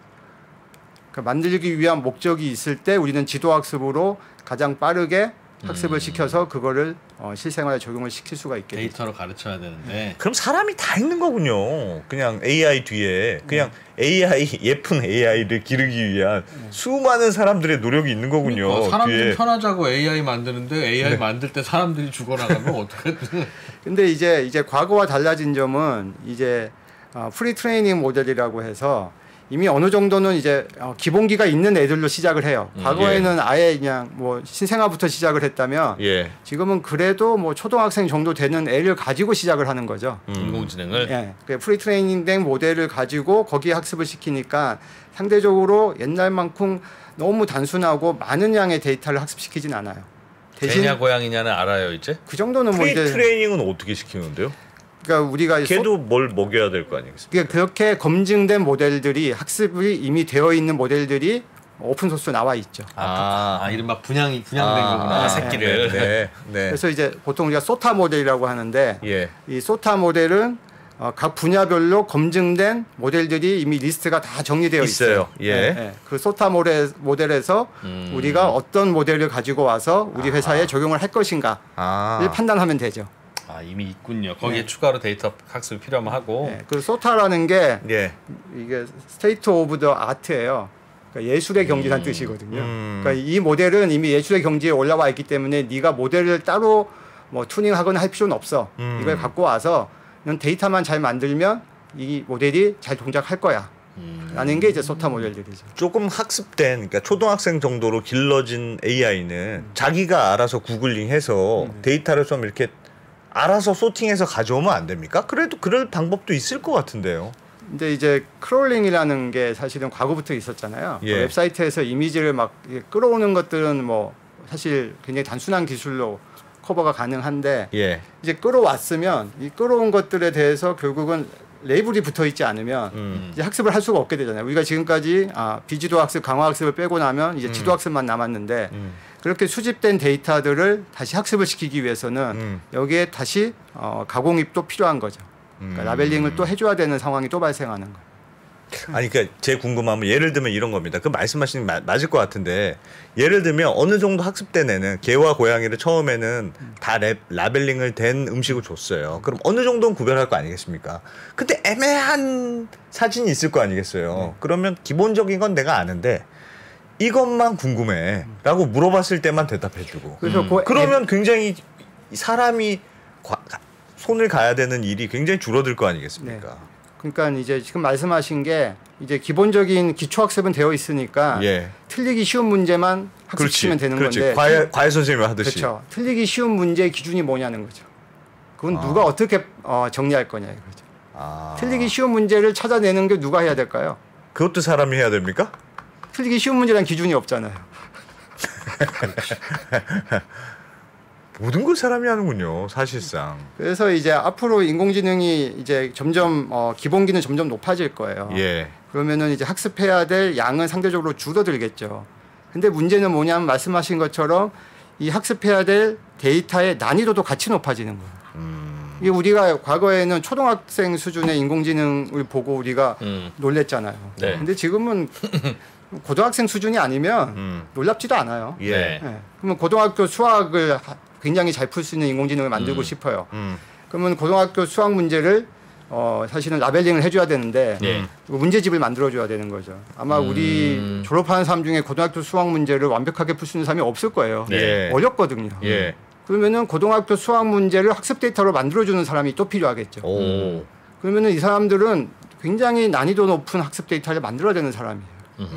그러니까 만들기 위한 목적이 있을 때 우리는 지도학습으로 가장 빠르게 학습을 시켜서 그거를 실생활에 적용을 시킬 수가 있겠죠. 데이터로 가르쳐야 되는데. 그럼 사람이 다 있는 거군요. 그냥 AI 뒤에 그냥 AI 예쁜 AI를 기르기 위한 수많은 사람들의 노력이 있는 거군요. 그러니까 사람들 편하자고 AI 만드는데 AI 만들 때 사람들이 죽어나가면 어떡하든. 근데 이제 과거와 달라진 점은 이제 프리 트레이닝 모델이라고 해서 이미 어느 정도는 이제 기본기가 있는 애들로 시작을 해요. 과거에는 아예 그냥 뭐 신생아부터 시작을 했다면 지금은 그래도 뭐 초등학생 정도 되는 애를 가지고 시작을 하는 거죠. 인공지능을. 프리 트레이닝된 모델을 가지고 거기에 학습을 시키니까 상대적으로 옛날만큼 너무 단순하고 많은 양의 데이터를 학습시키진 않아요. 대신 개냐 고양이냐는 알아요 이제? 그 정도는 뭐 이제 트레이닝은 어떻게 시키는데요? 그러니까 우리가 걔도 뭘 먹여야 될 거 아니겠습니까? 그러니까 그렇게 검증된 모델들이 학습이 이미 되어 있는 모델들이 오픈 소스로 나와 있죠. 이른바 분양된 거구나. 새끼를. 그래서 이제 보통 우리가 소타 모델이라고 하는데 이 소타 모델은 각 분야별로 검증된 모델들이 이미 리스트가 다 정리되어 있어요. 그 소타 모델에서 우리가 어떤 모델을 가지고 와서 우리 회사에 적용을 할 것인가를 판단하면 되죠. 이미 있군요. 거기에 추가로 데이터 학습이 필요하면 하고. 그 소타라는 게 이게 스테이트 오브 더 아트예요. 그러니까 예술의 경지란 뜻이거든요. 그러니까 이 모델은 이미 예술의 경지에 올라와 있기 때문에 네가 모델을 따로 뭐 튜닝하거나 할 필요는 없어. 이걸 갖고 와서 넌 데이터만 잘 만들면 이 모델이 잘 동작할 거야. 라는 게 이제 소타 모델들이죠. 조금 학습된, 그러니까 초등학생 정도로 길러진 AI는 자기가 알아서 구글링해서 데이터를 좀 이렇게 알아서 소팅해서 가져오면 안 됩니까? 그래도 그럴 방법도 있을 것 같은데요. 근데 이제 크롤링이라는 게 사실은 과거부터 있었잖아요. 그 웹사이트에서 이미지를 막 끌어오는 것들은 뭐 사실 굉장히 단순한 기술로 커버가 가능한데 이제 끌어왔으면 이 끌어온 것들에 대해서 결국은 레이블이 붙어 있지 않으면 이제 학습을 할 수가 없게 되잖아요. 우리가 지금까지 비지도 학습, 강화 학습을 빼고 나면 이제 지도 학습만 남았는데 그렇게 수집된 데이터들을 다시 학습을 시키기 위해서는 여기에 다시 가공입도 필요한 거죠. 그러니까 라벨링을 또 해줘야 되는 상황이 또 발생하는 거예요. 아니 그러니까 제 궁금함은 예를 들면 이런 겁니다. 그 말씀하시는 게 맞을 것 같은데 예를 들면 어느 정도 학습된 애는 개와 고양이를 처음에는 다 라벨링을 된 음식을 줬어요. 그럼 어느 정도는 구별할 거 아니겠습니까? 근데 애매한 사진이 있을 거 아니겠어요. 그러면 기본적인 건 내가 아는데 이것만 궁금해라고 물어봤을 때만 대답해주고. 그러면 굉장히 사람이 손을 가야 되는 일이 굉장히 줄어들 거 아니겠습니까? 그러니까 이제 지금 말씀하신 게 이제 기본적인 기초 학습은 되어 있으니까 틀리기 쉬운 문제만 학습시키면 되는 건데. 과외 선생님이 하듯이. 그렇죠. 틀리기 쉬운 문제의 기준이 뭐냐는 거죠. 그건 누가 어떻게 정리할 거냐 이거죠. 틀리기 쉬운 문제를 찾아내는 게 누가 해야 될까요? 그것도 사람이 해야 됩니까? 틀리기 쉬운 문제란 기준이 없잖아요. 모든 걸 사람이 하는군요, 사실상. 그래서 이제 앞으로 인공지능이 이제 점점 기본기는 점점 높아질 거예요. 예. 그러면은 이제 학습해야 될 양은 상대적으로 줄어들겠죠. 근데 문제는 뭐냐면 말씀하신 것처럼 이 학습해야 될 데이터의 난이도도 같이 높아지는 거예요. 이게 우리가 과거에는 초등학생 수준의 인공지능을 보고 우리가 놀랬잖아요. 네. 근데 지금은 고등학생 수준이 아니면 놀랍지도 않아요. 예. 네. 그러면 고등학교 수학을 굉장히 잘 풀 수 있는 인공지능을 만들고 싶어요. 그러면 고등학교 수학 문제를 사실은 라벨링을 해줘야 되는데 문제집을 만들어줘야 되는 거죠. 아마 우리 졸업하는 사람 중에 고등학교 수학 문제를 완벽하게 풀 수 있는 사람이 없을 거예요. 예. 어렵거든요. 예. 그러면은 고등학교 수학 문제를 학습 데이터로 만들어주는 사람이 또 필요하겠죠. 그러면은 이 사람들은 굉장히 난이도 높은 학습 데이터를 만들어야 되는 사람이에요.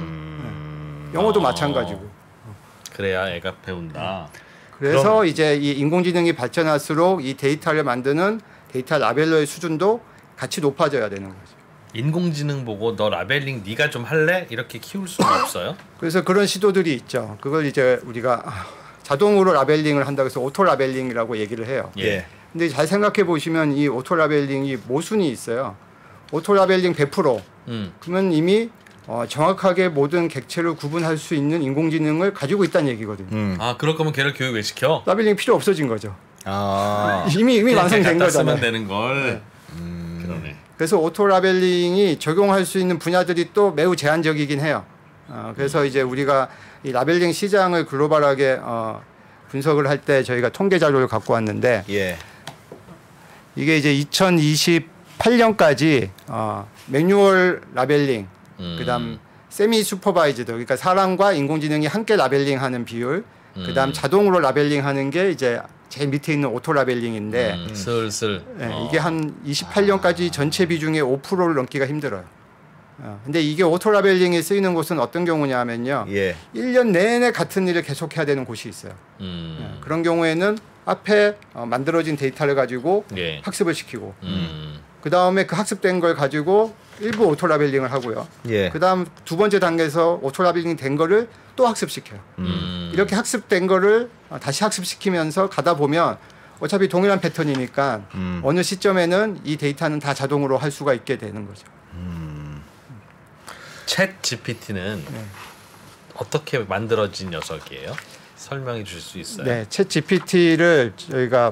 영어도 마찬가지고. 그래야 애가 배운다. 그래서 이제 이 인공지능이 발전할수록 이 데이터를 만드는 데이터 라벨러의 수준도 같이 높아져야 되는 거죠. 인공지능 보고 너 라벨링 네가 좀 할래? 이렇게 키울 수는 없어요? 그래서 그런 시도들이 있죠. 그걸 이제 우리가 자동으로 라벨링을 한다고 해서 오토 라벨링이라고 얘기를 해요. 예. 근데 잘 생각해 보시면 이 오토 라벨링이 모순이 있어요. 오토 라벨링 100%. 그러면 이미 정확하게 모든 객체를 구분할 수 있는 인공지능을 가지고 있다는 얘기거든요. 아, 그럴 거면 걔를 교육 왜 시켜? 라벨링 필요 없어진 거죠. 이미 완성된 거잖아요. 쓰면 되는 걸. 네. 그러네. 그래서 오토 라벨링이 적용할 수 있는 분야들이 또 매우 제한적이긴 해요. 그래서 이제 우리가 이 라벨링 시장을 글로벌하게 분석을 할 때 저희가 통계 자료를 갖고 왔는데 예. 이게 이제 2028년까지 매뉴얼 라벨링, 그다음 세미 슈퍼바이즈드, 그러니까 사람과 인공지능이 함께 라벨링하는 비율, 그다음 자동으로 라벨링하는 게 이제 제일 밑에 있는 오토 라벨링인데 슬슬 이게 한 28년까지 전체 비중의 5%를 넘기가 힘들어요. 근데 이게 오토 라벨링이 쓰이는 곳은 어떤 경우냐면요. 1년 내내 같은 일을 계속해야 되는 곳이 있어요. 그런 경우에는 앞에 만들어진 데이터를 가지고 학습을 시키고 그 다음에 그 학습된 걸 가지고 일부 오토 라벨링을 하고요. 그 다음 두 번째 단계에서 오토 라벨링 된 거를 또 학습시켜요. 이렇게 학습된 거를 다시 학습시키면서 가다 보면 어차피 동일한 패턴이니까 어느 시점에는 이 데이터는 다 자동으로 할 수가 있게 되는 거죠. 챗 GPT는 어떻게 만들어진 녀석이에요? 설명해 주실 수 있어요? 네, 챗 GPT를 저희가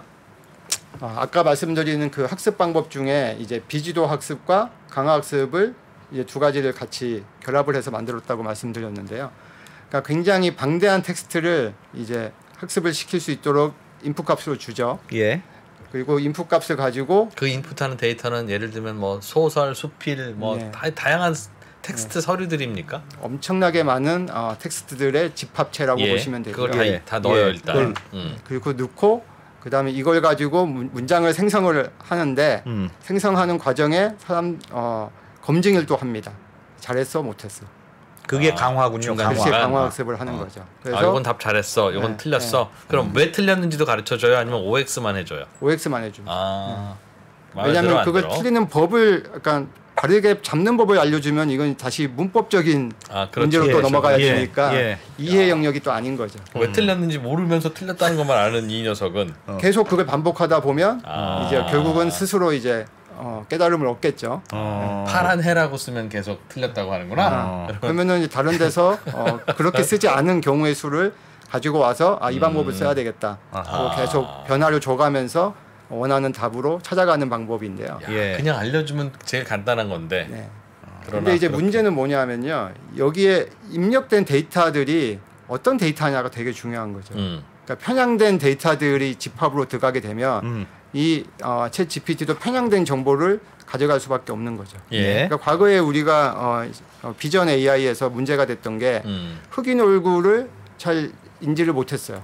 아까 말씀드리는 그 학습 방법 중에 이제 비지도 학습과 강화 학습을 이제 두 가지를 같이 결합을 해서 만들었다고 말씀드렸는데요. 그러니까 굉장히 방대한 텍스트를 이제 학습을 시킬 수 있도록 인풋 값으로 주죠. 그리고 인풋 값을 가지고 그 인풋하는 데이터는 예를 들면 뭐 소설, 수필, 뭐 다양한 텍스트 서류들입니까? 엄청나게 많은 텍스트들의 집합체라고 보시면 되고요. 그걸 다 넣어요 일단. 그리고 넣고 그다음에 이걸 가지고 문장을 생성을 하는데 생성하는 과정에 사람 검증을 또 합니다. 잘했어, 못했어. 그게 강화군요. 강화 학습을 하는 거죠. 그래서 이건 답 잘했어, 이건 틀렸어. 그럼 왜 틀렸는지도 가르쳐줘요? 아니면 OX만 해줘요? OX만 해줍니다. 왜냐하면 그걸 틀리는 법을 약간 바르게 잡는 법을 알려주면 이건 다시 문법적인 문제로 또 넘어가야 되니까 이해 영역이 또 아닌 거죠. 왜 틀렸는지 모르면서 틀렸다는 것만 아는 이 녀석은 계속 그걸 반복하다 보면 이제 결국은 스스로 이제 깨달음을 얻겠죠. 파란 해라고 쓰면 계속 틀렸다고 하는구나. 그러면은 이제 다른 데서 그렇게 쓰지 않은 경우의 수를 가지고 와서 이 방법을 써야 되겠다. 계속 변화를 줘가면서 원하는 답으로 찾아가는 방법인데요. 그냥 알려주면 제일 간단한 건데. 그런데 이제 문제는 뭐냐면요. 여기에 입력된 데이터들이 어떤 데이터냐가 되게 중요한 거죠. 그러니까 편향된 데이터들이 집합으로 들어가게 되면 이 챗 GPT도 편향된 정보를 가져갈 수밖에 없는 거죠. 그러니까 과거에 우리가 비전 AI에서 문제가 됐던 게 흑인 얼굴을 잘 인지를 못했어요.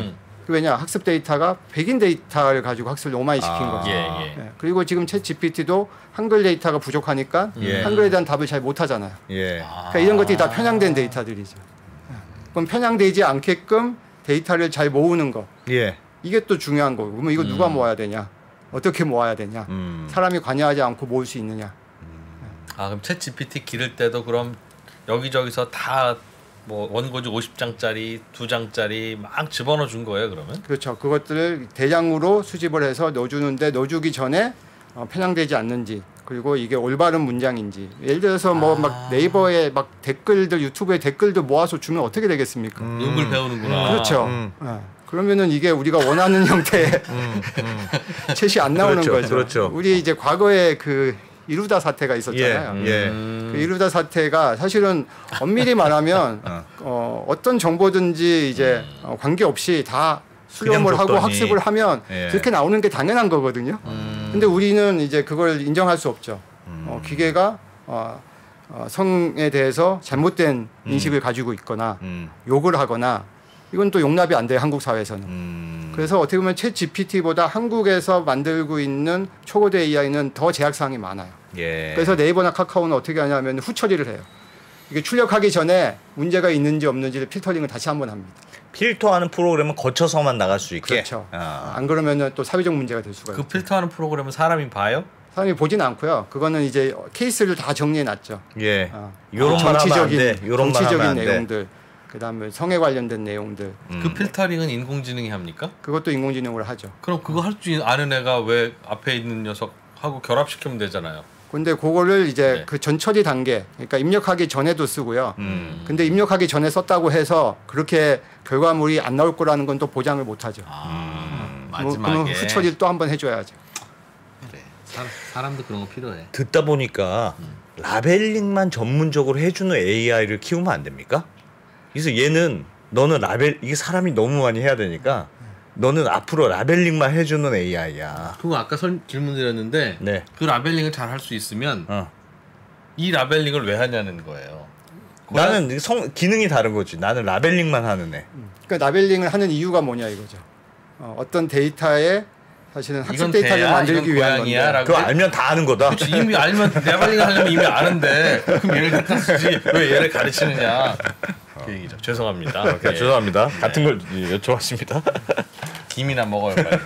왜냐 학습 데이터가 백인 데이터를 가지고 학습을 너무 많이 시킨 거죠. 그리고 지금 챗 GPT도 한글 데이터가 부족하니까 한글에 대한 답을 잘 못하잖아요. 그러니까 이런 것들이 다 편향된 데이터들이죠. 그럼 편향되지 않게끔 데이터를 잘 모으는 거. 이게 또 중요한 거고. 그러면 이거 누가 모아야 되냐? 어떻게 모아야 되냐. 사람이 관여하지 않고 모을 수 있느냐. 그럼 챗 GPT 기를 때도 그럼 여기저기서 다 뭐 원고지 50장짜리 2장짜리 막 집어넣어 준 거예요 그러면? 그렇죠. 그것들을 대량으로 수집을 해서 넣어주는데 넣어주기 전에 편향되지 않는지 그리고 이게 올바른 문장인지 예를 들어서 뭐 막 네이버에 막 댓글들 유튜브에 댓글들 모아서 주면 어떻게 되겠습니까? 욕을 배우는구나. 그렇죠. 그러면은 이게 우리가 원하는 형태의 챗이 안 나오는 그렇죠. 거죠. 그렇죠. 우리 이제 과거에 그 이루다 사태가 있었잖아요. 그 이루다 사태가 사실은 엄밀히 말하면 어떤 정보든지 이제 관계없이 다 수렴을 하고 학습을 하면 그렇게 나오는 게 당연한 거거든요. 근데 우리는 이제 그걸 인정할 수 없죠. 기계가 성에 대해서 잘못된 인식을 가지고 있거나 욕을 하거나 이건 또 용납이 안 돼요. 한국 사회에서는. 그래서 어떻게 보면 챗 GPT보다 한국에서 만들고 있는 초고대 AI는 더 제약사항이 많아요. 그래서 네이버나 카카오는 어떻게 하냐면 후처리를 해요. 이게 출력하기 전에 문제가 있는지 없는지를 필터링을 다시 한번 합니다. 필터하는 프로그램은 거쳐서만 나갈 수 있게. 그렇죠. 안 그러면은 또 사회적 문제가 될 수가 있죠. 그 필터하는 프로그램은 사람이 봐요? 사람이 보지는 않고요. 그거는 이제 케이스를 다 정리해 놨죠. 요런 정치적인 내용들, 그다음에 성에 관련된 내용들. 그 필터링은 인공지능이 합니까? 그것도 인공지능으로 하죠. 그럼 그거 할 줄 아는 애가 왜 앞에 있는 녀석하고 결합시키면 되잖아요. 근데 그거를 이제 그 전처리 단계, 그러니까 입력하기 전에도 쓰고요. 근데 입력하기 전에 썼다고 해서 그렇게 결과물이 안 나올 거라는 건 또 보장을 못 하죠. 마지막에 후처리를 또 한번 해줘야죠. 그래. 사람도 그런 거 필요해. 듣다 보니까 라벨링만 전문적으로 해주는 AI를 키우면 안 됩니까? 그래서 얘는 너는 이게 사람이 너무 많이 해야 되니까 너는 앞으로 라벨링만 해주는 AI야. 그거 아까 질문 드렸는데 그 라벨링을 잘 할 수 있으면 이 라벨링을 왜 하냐는 거예요. 나는 기능이 다른 거지. 나는 라벨링만 하는 애. 그러니까 라벨링을 하는 이유가 뭐냐 이거죠. 어떤 데이터에 사실은 학습 데이터를 만들기 위한 건데 그거 알면 다 아는 거다. 그렇지. 이미 알면 라벨링 하려면 이미 아는데 그럼 얘를 갖다 쓰지 왜 얘를 가르치느냐 그 얘기죠. 죄송합니다. 죄송합니다. 같은 걸 여쭤봤습니다. 김이나 먹어요 빨리.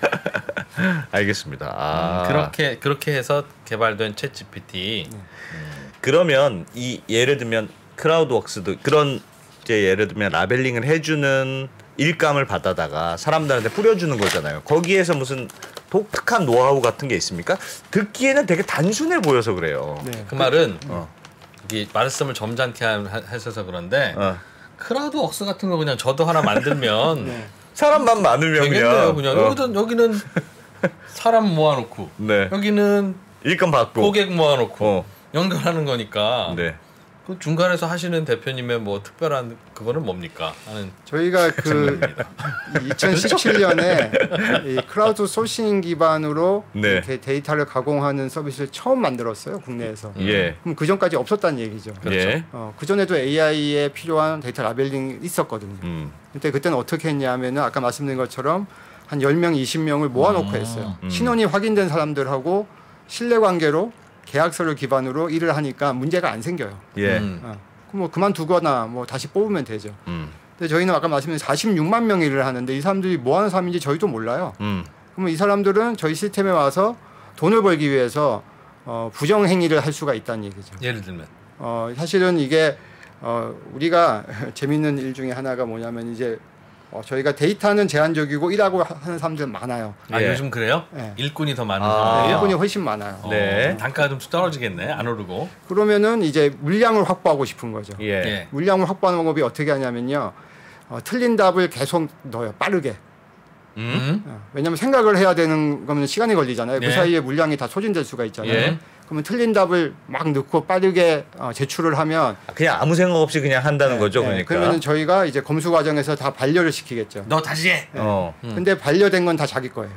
알겠습니다. 그렇게 해서 개발된 챗 GPT. 그러면 이 예를 들면 크라우드웍스도 그런 이제 예를 들면 라벨링을 해주는 일감을 받아다가 사람들한테 뿌려주는 거잖아요. 거기에서 무슨 독특한 노하우 같은 게 있습니까? 듣기에는 되게 단순해 보여서 그래요. 그 말은 이게 말씀을 점잖게 하셔서 그런데 크라우드웍스 같은 거 그냥 저도 하나 만들면 사람만 많으면 그냥 여기는 사람 모아놓고 여기는 일감 받고 고객 모아놓고 연결하는 거니까 그 중간에서 하시는 대표님의 뭐 특별한 그거는 뭡니까? 하는 저희가 그 2017년에 이 크라우드 소싱 기반으로 이렇게 데이터를 가공하는 서비스를 처음 만들었어요 국내에서. 그럼 그 전까지 없었다는 얘기죠. 그렇죠. 그 전에도 AI에 필요한 데이터 라벨링이 있었거든요. 근데 그때는 어떻게 했냐면은 아까 말씀드린 것처럼 한 10명, 20명을 모아놓고 했어요. 신원이 확인된 사람들하고 신뢰관계로 계약서를 기반으로 일을 하니까 문제가 안 생겨요. 그럼 뭐 그만두거나 뭐 다시 뽑으면 되죠. 근데 저희는 아까 말씀드린 46만 명이 일을 하는데 이 사람들이 뭐 하는 사람인지 저희도 몰라요. 그러면 이 사람들은 저희 시스템에 와서 돈을 벌기 위해서 부정 행위를 할 수가 있다는 얘기죠. 예를 들면 사실은 이게 우리가 재밌는 일 중에 하나가 뭐냐면 이제 저희가 데이터는 제한적이고 일하고 하는 사람들 많아요. 요즘 그래요? 일꾼이 더 많은 상황이에요. 일꾼이 훨씬 많아요. 단가가 좀 떨어지겠네. 안 오르고. 그러면은 이제 물량을 확보하고 싶은 거죠. 물량을 확보하는 방법이 어떻게 하냐면요. 틀린 답을 계속 넣어요. 빠르게. 왜냐하면 생각을 해야 되는 거면 시간이 걸리잖아요. 그 사이에 물량이 다 소진될 수가 있잖아요. 그러면 틀린 답을 막 넣고 빠르게 제출을 하면 그냥 아무 생각 없이 그냥 한다는 거죠. 그러니까. 그러면 저희가 이제 검수 과정에서 다 반려를 시키겠죠. 너 다시 해. 근데 반려된 건 다 자기 거예요.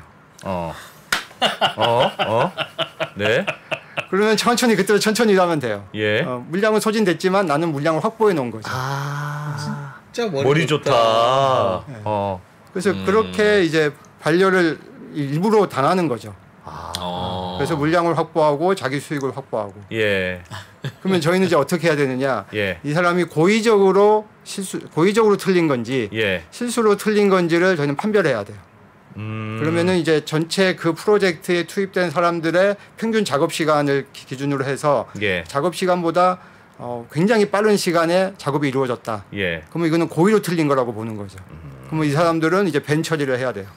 네. 그러면 그때로 천천히 일하면 돼요. 물량은 소진됐지만 나는 물량을 확보해 놓은 거죠. 진짜 머리 좋다. 그래서 그렇게 이제 반려를 일부러 당하는 거죠. 그래서 물량을 확보하고 자기 수익을 확보하고. 그러면 저희는 이제 어떻게 해야 되느냐? 이 사람이 고의적으로 틀린 건지 실수로 틀린 건지를 저희는 판별해야 돼요. 그러면은 이제 전체 그 프로젝트에 투입된 사람들의 평균 작업 시간을 기준으로 해서 예. 작업 시간보다 굉장히 빠른 시간에 작업이 이루어졌다. 예. 그러면 이거는 고의로 틀린 거라고 보는 거죠. 그러면 이 사람들은 이제 벤 처리를 해야 돼요.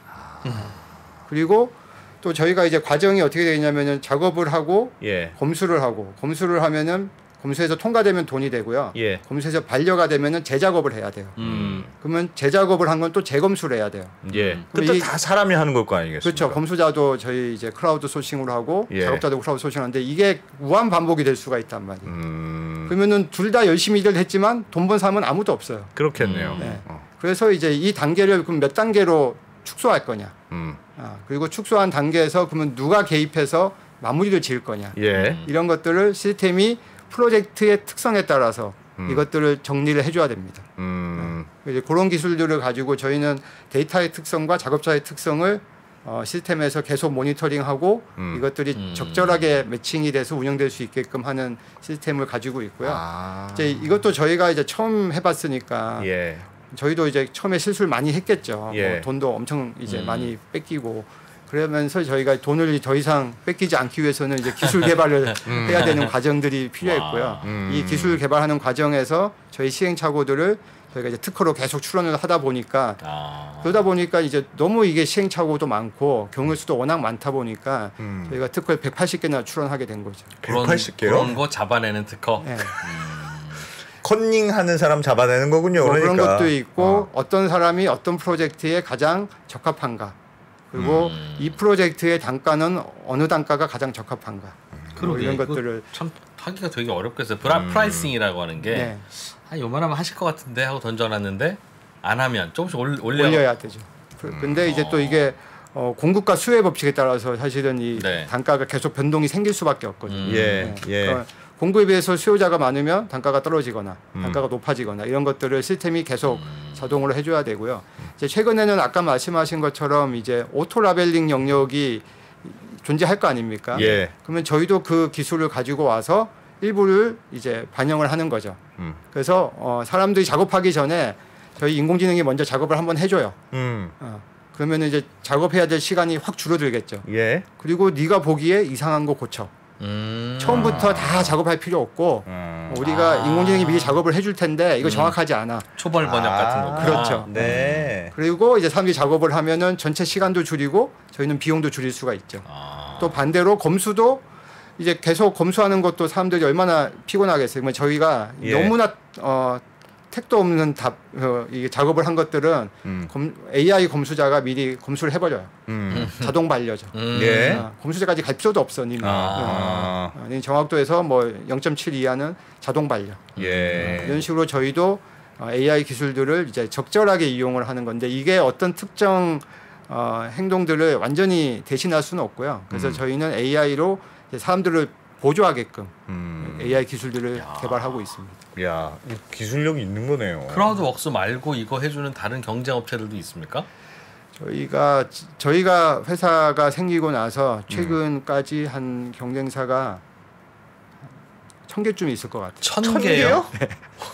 그리고 또 저희가 이제 과정이 어떻게 되냐면은 작업을 하고 예. 검수를 하면은 검수에서 통과되면 돈이 되고요. 예. 검수에서 반려가 되면은 재작업을 해야 돼요. 그러면 재작업을 한 건 또 재검수를 해야 돼요. 예. 그때 다 사람이 하는 걸 거 아니겠습니까? 그렇죠. 검수자도 저희 이제 크라우드 소싱으로 하고 예. 작업자도 크라우드 소싱하는데 이게 무한 반복이 될 수가 있단 말이에요. 그러면은 둘 다 열심히 일을 했지만 돈 번 사람은 아무도 없어요. 그렇겠네요. 네. 그래서 이제 이 단계를 그럼 몇 단계로 축소할 거냐. 그리고 축소한 단계에서 그러면 누가 개입해서 마무리를 지을 거냐. 예. 이런 것들을 시스템이 프로젝트의 특성에 따라서 이것들을 정리를 해줘야 됩니다. 이제 그런 기술들을 가지고 저희는 데이터의 특성과 작업자의 특성을 시스템에서 계속 모니터링하고 이것들이 적절하게 매칭이 돼서 운영될 수 있게끔 하는 시스템을 가지고 있고요. 이제 이것도 저희가 이제 처음 해봤으니까 예. 저희도 이제 처음에 실수를 많이 했겠죠. 예. 뭐 돈도 엄청 이제 많이 뺏기고 그러면서 저희가 돈을 더 이상 뺏기지 않기 위해서는 이제 기술 개발을 해야 되는 과정들이 필요했고요. 이 기술 개발하는 과정에서 저희 시행착오들을 저희가 이제 특허로 계속 출원을 하다 보니까 그러다 보니까 이제 너무 이게 시행착오도 많고 경우 수도 워낙 많다 보니까 저희가 특허를 180개나 출원하게 된 거죠. 180개요? 그런 거 잡아내는 특허. 네. 컨닝하는 사람 잡아내는 거군요. 뭐 그러니까. 그런 것도 있고 어떤 사람이 어떤 프로젝트에 가장 적합한가. 그리고 이 프로젝트의 단가는 어느 단가가 가장 적합한가. 뭐 이런 것들을 참 하기가 되게 어렵겠어요. 프라이싱이라고 하는 게 네. 요만하면 하실 것 같은데 하고 던져놨는데 안 하면 조금씩 올려야 되죠. 근데 이제 또 이게 공급과 수요의 법칙에 따라서 사실은 이 네. 단가가 계속 변동이 생길 수밖에 없거든요. 예. 예. 그러니까 공급에 비해서 수요자가 많으면 단가가 떨어지거나 단가가 높아지거나 이런 것들을 시스템이 계속 자동으로 해줘야 되고요. 이제 최근에는 아까 말씀하신 것처럼 이제 오토 라벨링 영역이 존재할 거 아닙니까? 예. 그러면 저희도 그 기술을 가지고 와서 일부를 이제 반영을 하는 거죠. 그래서 사람들이 작업하기 전에 저희 인공지능이 먼저 작업을 한번 해줘요. 그러면 이제 작업해야 될 시간이 확 줄어들겠죠. 예. 그리고 네가 보기에 이상한 거 고쳐. 처음부터 다 작업할 필요 없고 우리가 인공지능이 미리 작업을 해줄 텐데 이거 정확하지 않아. 초벌 번역 같은 거. 그렇죠. 네. 그리고 이제 사람들이 작업을 하면은 전체 시간도 줄이고 저희는 비용도 줄일 수가 있죠. 또 반대로 검수도 이제 계속 검수하는 것도 사람들이 얼마나 피곤하겠어요. 그러면 저희가 예. 너무나 택도 없는 이게 작업을 한 것들은 AI 검수자가 미리 검수를 해버려요. 자동 반려죠. 예. 검수자까지 갈 필요도 없어. 니는 정확도에서 뭐 0.7 이하는 자동 반려. 예. 이런 식으로 저희도 AI 기술들을 이제 적절하게 이용을 하는 건데 이게 어떤 특정 행동들을 완전히 대신할 수는 없고요. 그래서 저희는 AI로 사람들을 보조하게끔 AI 기술들을 개발하고 있습니다. 야, 기술력이 있는 거네요. 크라우드웍스 말고 이거 해주는 다른 경쟁 업체들도 있습니까? 저희가 회사가 생기고 나서 최근까지 한 경쟁사가 1000개쯤 있을 것 같아요. 1000개요? 네.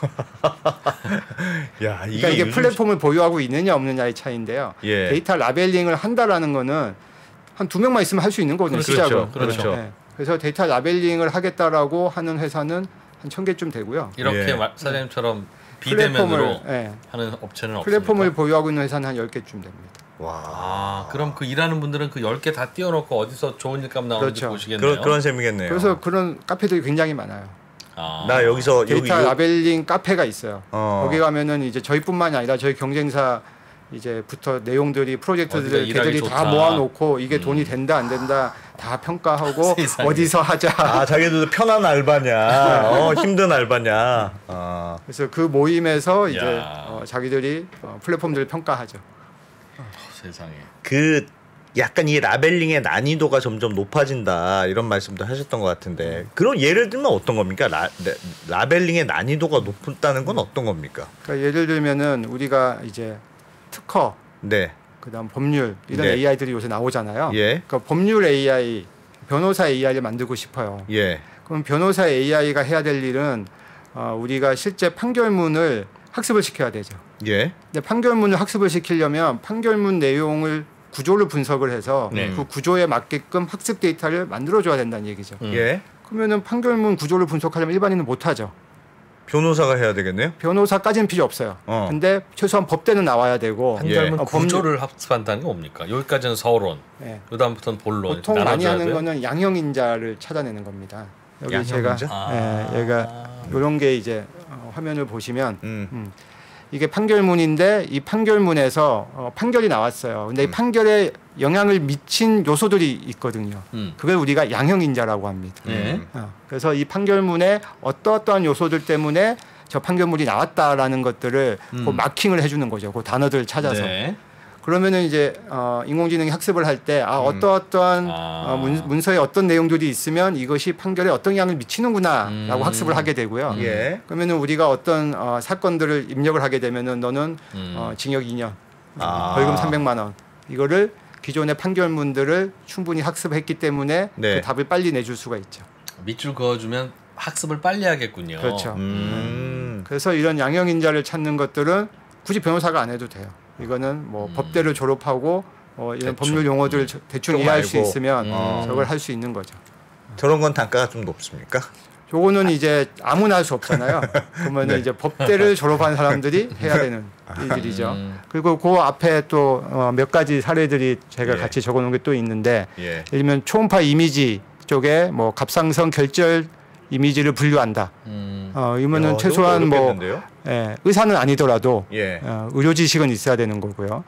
야, 그러니까 이게 플랫폼을 보유하고 있느냐 없느냐의 차이인데요. 예. 데이터 라벨링을 한다라는 거는 한 2명만 있으면 할 수 있는 거거든요. 그렇죠. 시작은. 그렇죠. 네. 그래서 데이터 라벨링을 하겠다라고 하는 회사는 한 1000개쯤 되고요. 이렇게 예. 사장님처럼 비대면으로 하는 업체는 없습니까? 플랫폼을 보유하고 있는 회사는 한 10개쯤 됩니다. 와. 그럼 그 일하는 분들은 그 10개 다 띄워놓고 어디서 좋은 일감 나오는지 그렇죠. 보시겠네요. 그런 셈이겠네요. 그래서 그런 카페들이 굉장히 많아요. 나 여기서 데이터 라벨링 카페가 있어요. 어. 거기 가면은 이제 저희뿐만이 아니라 저희 경쟁사 이제부터 내용들이 프로젝트들 걔들이 다 모아놓고 이게 돈이 된다 안 된다 다 평가하고 어디서 하자. 아, 자기들도 편한 알바냐, 힘든 알바냐. 그래서 그 모임에서 이제 자기들이 플랫폼들을 평가하죠. 세상에. 그 약간 이 라벨링의 난이도가 점점 높아진다 이런 말씀도 하셨던 것 같은데 그럼 예를 들면 어떤 겁니까? 라벨링의 난이도가 높다는 건 어떤 겁니까? 그러니까 예를 들면은 우리가 이제 특허, 네, 그다음 법률 이런 네. AI들이 요새 나오잖아요. 예, 그러니까 법률 AI, 변호사 AI를 만들고 싶어요. 예, 그럼 변호사 AI가 해야 될 일은 우리가 실제 판결문을 학습을 시켜야 되죠. 예, 근데 판결문을 학습을 시키려면 판결문 내용을 구조를 분석을 해서 그 구조에 맞게끔 학습 데이터를 만들어줘야 된다는 얘기죠. 예. 그러면은 판결문 구조를 분석하려면 일반인은 못하죠. 변호사가 해야 되겠네요. 변호사까지는 필요 없어요. 근데 최소한 법대는 나와야 되고. 판결문 구조를 합습한다는 게 뭡니까? 여기까지는 서론, 그다음부터는 본론. 보통 많이 하는 거는 양형인자를 찾아내는 겁니다. 여기 양형인자? 제가 얘가 이런 게 이제 화면을 보시면 이게 판결문인데 이 판결문에서 판결이 나왔어요. 근데 이 판결에 영향을 미친 요소들이 있거든요. 그걸 우리가 양형인자라고 합니다. 그래서 이 판결문에 어떠한 요소들 때문에 저 판결문이 나왔다라는 것들을 그 마킹을 해주는 거죠. 그 단어들을 찾아서. 네. 그러면은 이제 인공지능이 학습을 할 때 어떠한 문서에 어떤 내용들이 있으면 이것이 판결에 어떤 영향을 미치는구나라고 학습을 하게 되고요. 그러면은 우리가 어떤 사건들을 입력을 하게 되면은 너는 징역 2년, 벌금 300만 원 이거를 기존의 판결문들을 충분히 학습했기 때문에 그 답을 빨리 내줄 수가 있죠. 밑줄 그어주면 학습을 빨리 하겠군요. 그렇죠. 그래서 이런 양형인자를 찾는 것들은 굳이 변호사가 안 해도 돼요. 이거는 뭐 법대를 졸업하고 이런 법률 용어들 대충 이해할 수 있으면 저걸 할 수 있는 거죠. 저런 건 단가가 좀 높습니까? 요거는 이제 아무나 할 수 없잖아요. 그러면 이제 법대를 졸업한 사람들이 해야 되는 일들이죠. 그리고 그 앞에 또 몇 가지 사례들이 제가 같이 적어놓은 게 또 있는데, 예를 들면 초음파 이미지 쪽에 뭐 갑상선 결절 이미지를 분류한다. 이거는 최소한 뭐 의사는 아니더라도 의료 지식은 있어야 되는 거고요.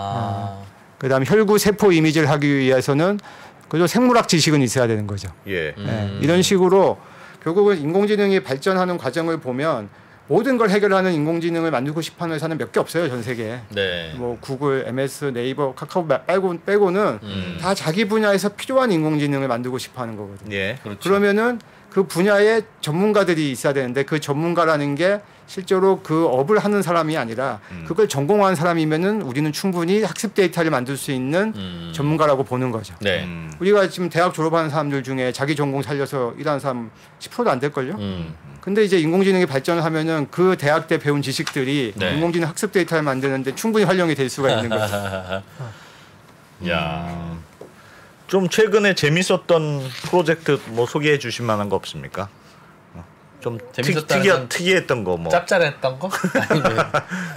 그다음 혈구 세포 이미지를 하기 위해서는 그래도 생물학 지식은 있어야 되는 거죠. 이런 식으로 결국은 인공지능이 발전하는 과정을 보면 모든 걸 해결하는 인공지능을 만들고 싶어하는 회사는 몇 개 없어요, 전 세계에. 뭐 구글, MS, 네이버, 카카오 빼고는 다 자기 분야에서 필요한 인공지능을 만들고 싶어하는 거거든요. 그렇죠. 그러면은 그 분야에 전문가들이 있어야 되는데 그 전문가라는 게 실제로 그 업을 하는 사람이 아니라 그걸 전공한 사람이면은 우리는 충분히 학습 데이터를 만들 수 있는 전문가라고 보는 거죠. 우리가 지금 대학 졸업하는 사람들 중에 자기 전공 살려서 일하는 사람 10%도 안 될걸요. 근데 이제 인공지능이 발전을 하면은 그 대학 때 배운 지식들이 인공지능 학습 데이터를 만드는데 충분히 활용이 될 수가 있는 거죠. 야. 좀 최근에 재밌었던 프로젝트 뭐 소개해 주실 만한 거 없습니까? 좀 특이했던 거 뭐. 짭짤했던 거? 아니면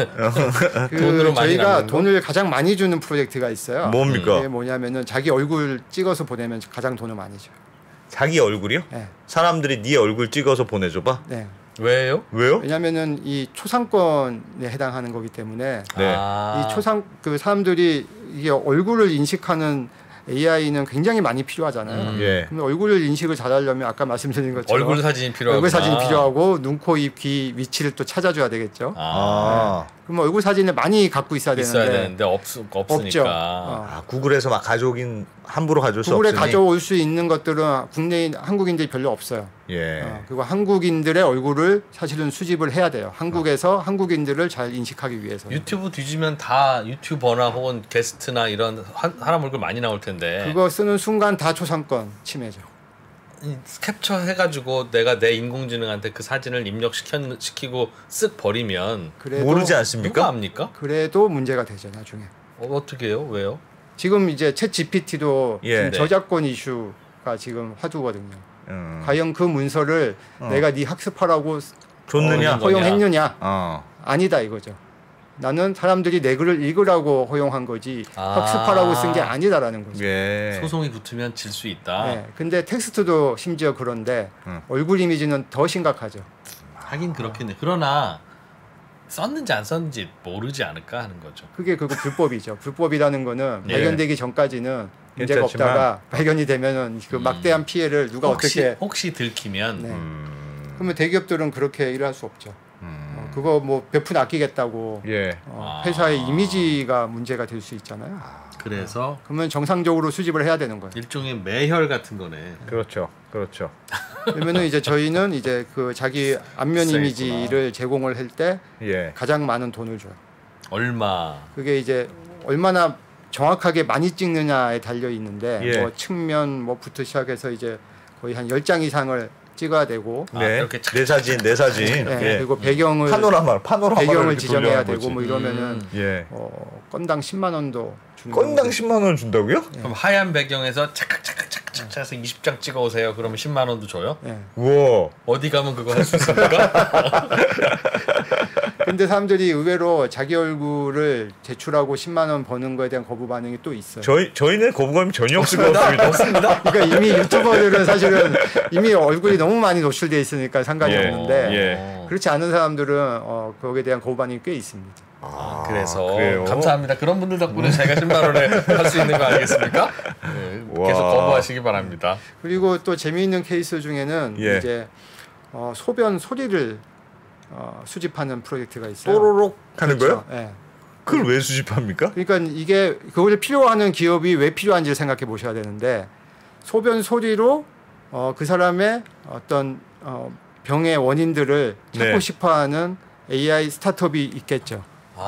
돈으로 많이 저희가 돈을 가장 많이 주는 프로젝트가 있어요. 뭡니까? 그게 뭐냐면은 자기 얼굴 찍어서 보내면 가장 돈을 많이 줘요. 자기 얼굴이요? 네. 사람들이 네 얼굴 찍어서 보내줘봐? 네. 왜요? 왜냐면은 이 초상권에 해당하는 거기 때문에 이 그 사람들이 이게 얼굴을 인식하는 AI는 굉장히 많이 필요하잖아요. 그럼 얼굴 인식을 잘하려면 아까 말씀드린 것처럼 얼굴 사진이 필요하고 얼굴 사진이 필요하고 눈, 코, 입, 귀 위치를 또 찾아줘야 되겠죠. 그럼 얼굴 사진을 많이 갖고 있어야 되는데 없으니까. 없죠. 구글에서 막 가져오긴 함부로 가져올 수 없으니. 구글에 가져올 수 있는 것들은 국내인 한국인들이 별로 없어요. 그리고 한국인들의 얼굴을 사실은 수집을 해야 돼요. 한국에서 한국인들을 잘 인식하기 위해서. 유튜브 뒤지면 다 유튜버나 혹은 게스트나 이런 사람 얼굴 많이 나올 텐데. 그거 쓰는 순간 다 초상권 침해죠. 캡처 해가지고 내가 내 인공지능한테 그 사진을 입력시키고 쓱 버리면 모르지 않습니까? 누가 압니까? 그래도 문제가 되죠 나중에. 어떻게 해요? 왜요? 지금 이제 챗 GPT도 저작권 이슈가 지금 화두거든요. 과연 그 문서를 내가 네 학습하라고 줬느냐 허용했느냐? 아니다 이거죠. 나는 사람들이 내 글을 읽으라고 허용한 거지 학습하라고 쓴 게 아니다라는 거죠. 소송이 붙으면 질 수 있다. 근데 텍스트도 심지어 그런데 얼굴 이미지는 더 심각하죠. 하긴 그렇겠네. 그러나 썼는지 안 썼는지 모르지 않을까 하는 거죠. 그게 불법이죠. 불법이라는 거는 발견되기 전까지는 문제가 없다가 발견이 되면은 그 막대한 피해를 누가 혹시 들키면 그러면 대기업들은 그렇게 일할 수 없죠. 그거 뭐 몇 푼 아끼겠다고 회사의 이미지가 문제가 될 수 있잖아요. 그래서 그러면 정상적으로 수집을 해야 되는 거예요. 일종의 매혈 같은 거네. 그렇죠. 그러면은 이제 저희는 이제 그 자기 안면 이미지를 제공을 할 때 가장 많은 돈을 줘요. 얼마? 그게 이제 얼마나 정확하게 많이 찍느냐에 달려 있는데 뭐 측면 뭐부터 시작해서 이제 거의 한 10장 이상을 찍어야 되고 이렇게 내 사진 그리고 배경을 배경을 지정해야 되고 뭐 이러면은 건당 10만 원도 주는 건당 10만 원 준다고요? 그럼 하얀 배경에서 착착착착착 해서 20장 찍어 오세요. 그러면 10만 원도 줘요? 우와. 어디 가면 그거 할 수 있습니까? 근데 사람들이 의외로 자기 얼굴을 제출하고 10만 원 버는 거에 대한 거부 반응이 또 있어요. 저희는 거부감이 전혀 없습니다. 그러니까 이미 유튜버들은 사실은 이미 얼굴이 너무 많이 노출돼 있으니까 상관이 없는데 그렇지 않은 사람들은 거기에 대한 거부 반응이 꽤 있습니다. 그래서 감사합니다. 그런 분들 덕분에 제가 10만 원에 할 수 있는 거 아니겠습니까? 계속 거부하시기 바랍니다. 그리고 또 재미있는 케이스 중에는 이제 소변 소리를 수집하는 프로젝트가 있어요. 또로록 하는 그렇죠. 거예요? 그걸 왜 수집합니까? 그러니까 이게 그걸 필요하는 기업이 왜 필요한지를 생각해 보셔야 되는데 소변 소리로 그 사람의 어떤 병의 원인들을 찾고 싶어하는 AI 스타트업이 있겠죠.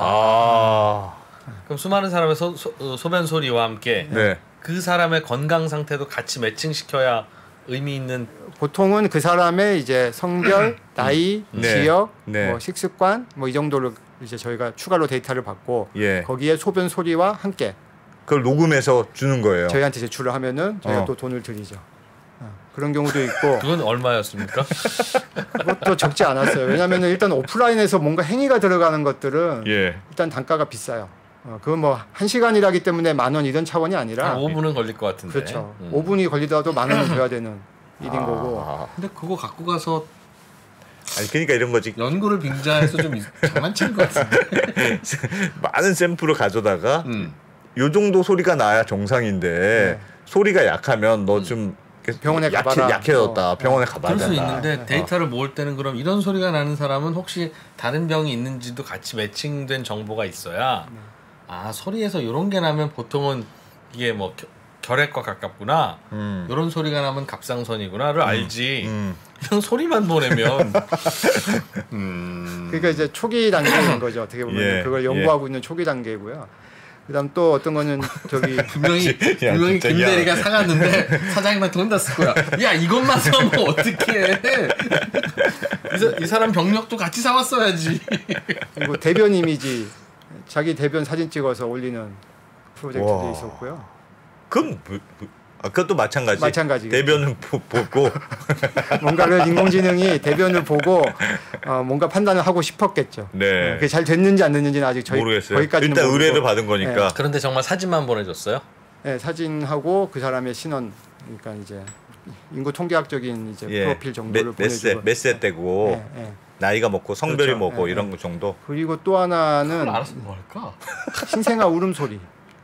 그럼 수많은 사람의 소변 소리와 함께 그 사람의 건강 상태도 같이 매칭시켜야 의미 있는. 보통은 그 사람의 이제 성별, 나이, 지역, 뭐 식습관 뭐 이 정도를 이제 저희가 추가로 데이터를 받고 거기에 소변 소리와 함께 그걸 녹음해서 주는 거예요. 저희한테 제출을 하면은 저희가 또 돈을 드리죠. 그런 경우도 있고. 그건 얼마였습니까? 그것도 적지 않았어요. 왜냐하면 일단 오프라인에서 뭔가 행위가 들어가는 것들은 일단 단가가 비싸요. 그건 뭐 1시간이라기 때문에 10,000원 이런 차원이 아니라 5분은 걸릴 것 같은데. 그렇죠. 5분이 걸리더라도 10,000원은 줘야 되는 일인 거고. 근데 그거 갖고 가서 그러니까 이런 거지. 연구를 빙자해서 좀 장난치는 것 같은데. 많은 샘플을 가져다가 요 정도 소리가 나야 정상인데 소리가 약하면 너 좀 병원에 가봐라. 약해졌다. 병원에 가봐야 된다. 그럴 수 있는데 데이터를 모을 때는 그럼 이런 소리가 나는 사람은 혹시 다른 병이 있는지도 같이 매칭된 정보가 있어야 소리에서 이런 게 나면 보통은 이게 뭐 결핵과 가깝구나. 이런 소리가 나면 갑상선이구나를 알지. 그냥 소리만 보내면. 그러니까 이제 초기 단계인 거죠. 어떻게 보면 그걸 연구하고 있는 초기 단계고요. 그다음 또 어떤 거는 저기 분명히 김대리가 사갔는데 사장님한테 혼났을 거야. 야 이것만 사면 어떡해. 이 사람 병력도 같이 사왔어야지. 그리고 대변 이미지 자기 대변 사진 찍어서 올리는 프로젝트도 있었고요. 그럼 그것도 마찬가지. 대변을 보고 뭔가를 인공지능이 대변을 보고 뭔가 판단을 하고 싶었겠죠. 그게 잘 됐는지 안 됐는지는 아직 모르겠어요. 거기까지는 일단 모르고. 의뢰를 받은 거니까. 그런데 정말 사진만 보내줬어요? 네, 사진하고 그 사람의 신원, 그러니까 이제 인구 통계학적인 이제 프로필 정도를 보내주고 몇 세 때고 나이가 뭐고 성별이 뭐고 이런 거 정도. 그리고 또 하나는 그걸 알아서 뭐 할까? 신생아 울음소리.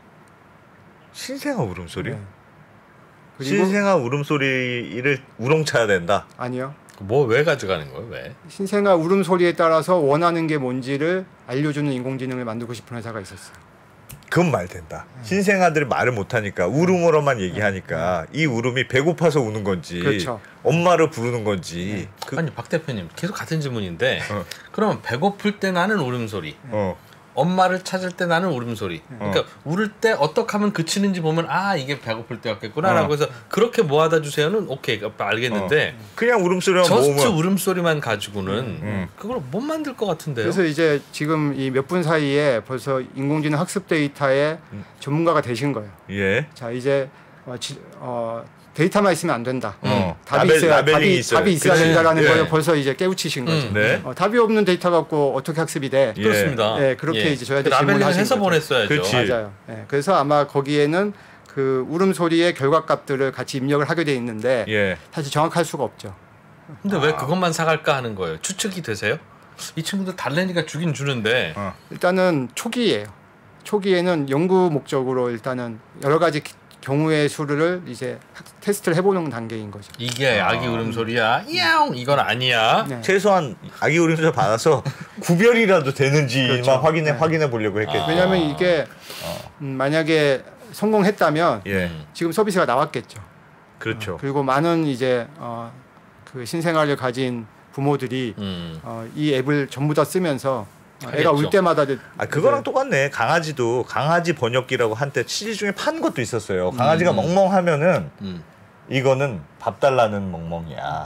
신생아 울음소리? 신생아 울음소리를 우롱차야 된다. 아니요. 뭐 왜 가져가는 거예요? 왜? 신생아 울음소리에 따라서 원하는 게 뭔지를 알려주는 인공지능을 만들고 싶은 회사가 있었어요. 그건 말 된다. 신생아들이 말을 못하니까 울음으로만 얘기하니까 이 울음이 배고파서 우는 건지 엄마를 부르는 건지. 아니 박 대표님 계속 같은 질문인데 그러면 배고플 때 나는 울음소리 엄마를 찾을 때 나는 울음소리. 그러니까 울을 때 어떻게 하면 그치는지 보면 이게 배고플 때였겠구나라고 해서 그렇게 모아다 주세요는 오케이 알겠는데 그냥 울음소리만 저스트 울음소리만 가지고는 그걸 못 만들 것 같은데요. 그래서 이제 지금 이 몇 분 사이에 벌써 인공지능 학습 데이터의 전문가가 되신 거예요. 자 이제 데이터만 있으면 안 된다. 답이 있어야 된다라는 걸 벌써 이제 깨우치신 거죠. 답이 없는 데이터 갖고 어떻게 학습이 돼? 그렇습니다. 그렇게 이제 저희한테 질문하신 해서 거죠. 보냈어야죠. 맞아요. 그래서 아마 거기에는 그 울음소리의 결과값들을 같이 입력을 하게 돼 있는데 사실 정확할 수가 없죠. 근데 왜 그것만 사갈까 하는 거예요? 추측이 되세요? 이 친구들 달래니까 주긴 주는데 일단은 초기예요. 초기에는 연구 목적으로 일단은 여러 가지 경우의 수를 이제 테스트를 해보는 단계인 거죠. 이게 아기 울음소리야? 야옹 이건 아니야. 최소한 아기 울음소리 받아서 구별이라도 되는지만 확인해 보려고 했겠죠. 왜냐하면 이게 만약에 성공했다면 지금 서비스가 나왔겠죠. 그렇죠. 그리고 많은 이제 그 신생아를 가진 부모들이 이 앱을 전부 다 쓰면서 애가 울 때마다 그거랑 똑같네. 강아지도 강아지 번역기라고 한때 CD 중에 판 것도 있었어요. 강아지가 멍멍하면은 이거는 밥 달라는 멍멍이야.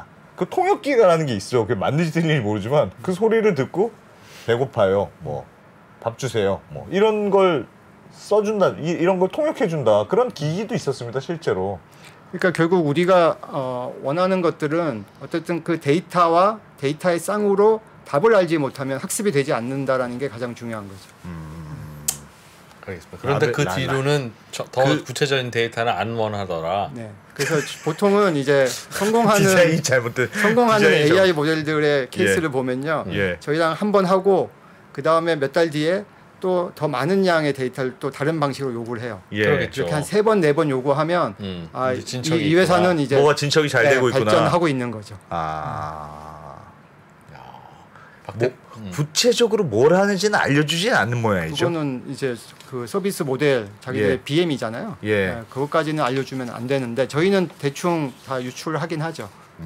그 통역기가라는 게 있어. 그게 맞는지 틀린지 모르지만 그 소리를 듣고 배고파요. 뭐 밥 주세요. 뭐 이런 걸 써준다. 이런 걸 통역해준다. 그런 기기도 있었습니다. 실제로. 그러니까 결국 우리가 원하는 것들은 어쨌든 그 데이터와 데이터의 쌍으로 답을 알지 못하면 학습이 되지 않는다라는 게 가장 중요한 거죠. 알겠습니다. 그런데 그 뒤로는 더 구체적인 데이터는 안 원하더라. 네. 그래서 보통은 이제 성공하는 디자인 AI 모델들의 케이스를 보면요. 저희랑 한번 하고 그 다음에 몇 달 뒤에 또 더 많은 양의 데이터를 또 다른 방식으로 요구를 해요. 그렇겠죠. 이렇게 한 3번, 4번 요구하면 이 회사는 이제 뭐가 진척이 잘 되고 있구나. 발전하고 있는 거죠. 구체적으로 뭘 하는지는 알려주진 않는 모양이죠. 그거는 이제 그 서비스 모델 자기들의 BM이잖아요. 그것까지는 알려주면 안 되는데 저희는 대충 다 유출하긴 하죠.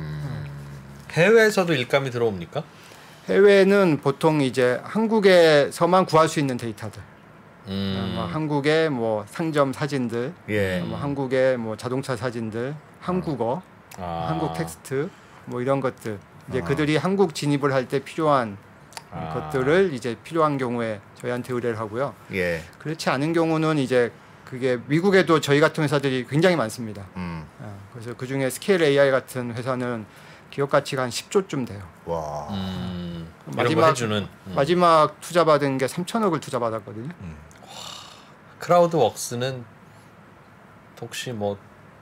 해외에서도 일감이 들어옵니까? 해외는 보통 이제 한국에서만 구할 수 있는 데이터들. 뭐 한국의 뭐 상점 사진들, 뭐 한국의 뭐 자동차 사진들, 한국어, 한국 텍스트, 뭐 이런 것들. 이제 그들이 한국 진입을 할 때 필요한 것들을 이제 필요한 경우에 저희한테 의뢰를 하고요. 그렇지 않은 경우는 이제 그게 미국에도 저희 같은 회사들이 굉장히 많습니다. 그래서 그 중에 스케일 AI 같은 회사는 기업 가치가 한 10조쯤 돼요. 와. 마지막 투자 받은 게 3천억을 투자 받았거든요. 크라우드웍스는 혹시 뭐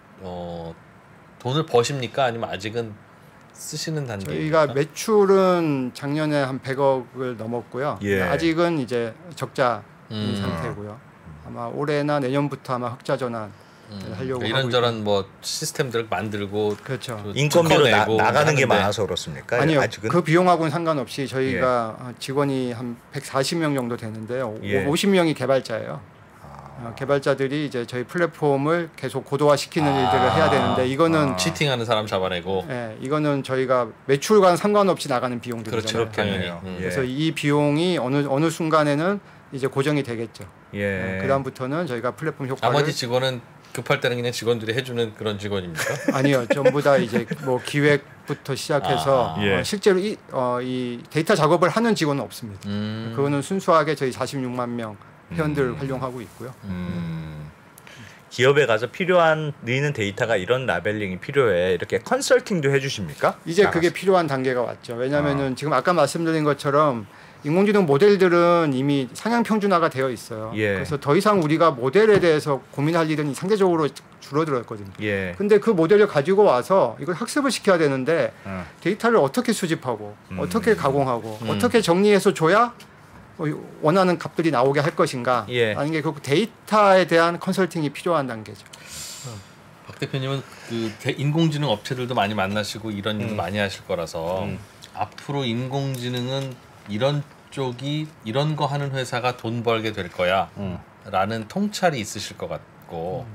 돈을 버십니까? 아니면 아직은 쓰시는 단계입니까? 저희가 매출은 작년에 한 100억을 넘었고요. 아직은 이제 적자인 상태고요. 아마 올해나 내년부터 아마 흑자 전환 하려고 하고 이런저런 뭐 시스템들을 만들고 그렇죠. 인건비로 나가는 게 많아서 그렇습니까? 아니요. 아직은? 그 비용하고는 상관없이 저희가 직원이 한 140명 정도 되는데요. 50명이 개발자예요. 개발자들이 이제 저희 플랫폼을 계속 고도화시키는 일들을 해야 되는데 이거는 치팅하는 사람 잡아내고 이거는 저희가 매출과는 상관없이 나가는 비용들이잖아요. 그렇죠. 그래서 이 비용이 어느 순간에는 이제 고정이 되겠죠. 그다음부터는 저희가 플랫폼 효과를 나머지 직원은 급할 때는 그냥 직원들이 해주는 그런 직원입니까? 아니요, 전부 다 이제 뭐 기획부터 시작해서 실제로 이 데이터 작업을 하는 직원은 없습니다. 그거는 순수하게 저희 46만 명 회원들 활용하고 있고요. 기업에 가서 필요한 데이터가 이런 라벨링이 필요해 이렇게 컨설팅도 해주십니까? 이제 그게 필요한 단계가 왔죠. 왜냐하면은 지금 아까 말씀드린 것처럼 인공지능 모델들은 이미 상향 평준화가 되어 있어요. 그래서 더 이상 우리가 모델에 대해서 고민할 일은 상대적으로 줄어들었거든요. 근데 그 모델을 가지고 와서 이걸 학습을 시켜야 되는데 데이터를 어떻게 수집하고 어떻게 가공하고 어떻게 정리해서 줘야 원하는 값들이 나오게 할 것인가 하는 게 그 데이터에 대한 컨설팅이 필요한 단계죠. 박 대표님은 그 인공지능 업체들도 많이 만나시고 이런 일도 많이 하실 거라서 앞으로 인공지능은 이런 쪽이 이런 거 하는 회사가 돈 벌게 될 거야 라는 통찰이 있으실 것 같고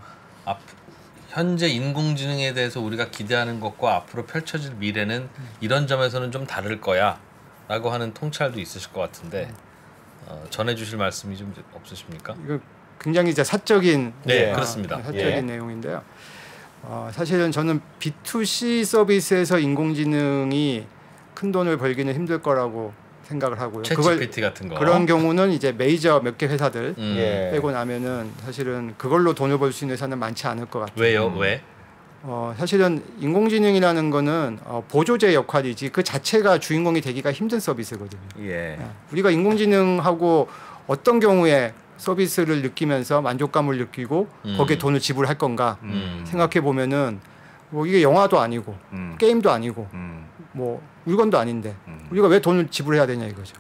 현재 인공지능에 대해서 우리가 기대하는 것과 앞으로 펼쳐질 미래는 이런 점에서는 좀 다를 거야 라고 하는 통찰도 있으실 것 같은데 전해주실 말씀이 좀 없으십니까? 이거 굉장히 이제 사적인 그렇습니다. 사적인 내용인데요. 사실은 저는 B2C 서비스에서 인공지능이 큰 돈을 벌기는 힘들 거라고 생각을 하고요. 챗GPT 같은 거 그런 경우는 이제 메이저 몇 개 회사들 빼고 나면은 사실은 그걸로 돈을 벌 수 있는 회사는 많지 않을 것 같아요. 왜요? 왜? 사실은 인공지능이라는 거는 보조제 역할이지 그 자체가 주인공이 되기가 힘든 서비스거든요. 우리가 인공지능하고 어떤 경우에 서비스를 느끼면서 만족감을 느끼고 거기에 돈을 지불할 건가 생각해 보면은 뭐 이게 영화도 아니고 게임도 아니고 뭐 물건도 아닌데 우리가 왜 돈을 지불해야 되냐 이거죠.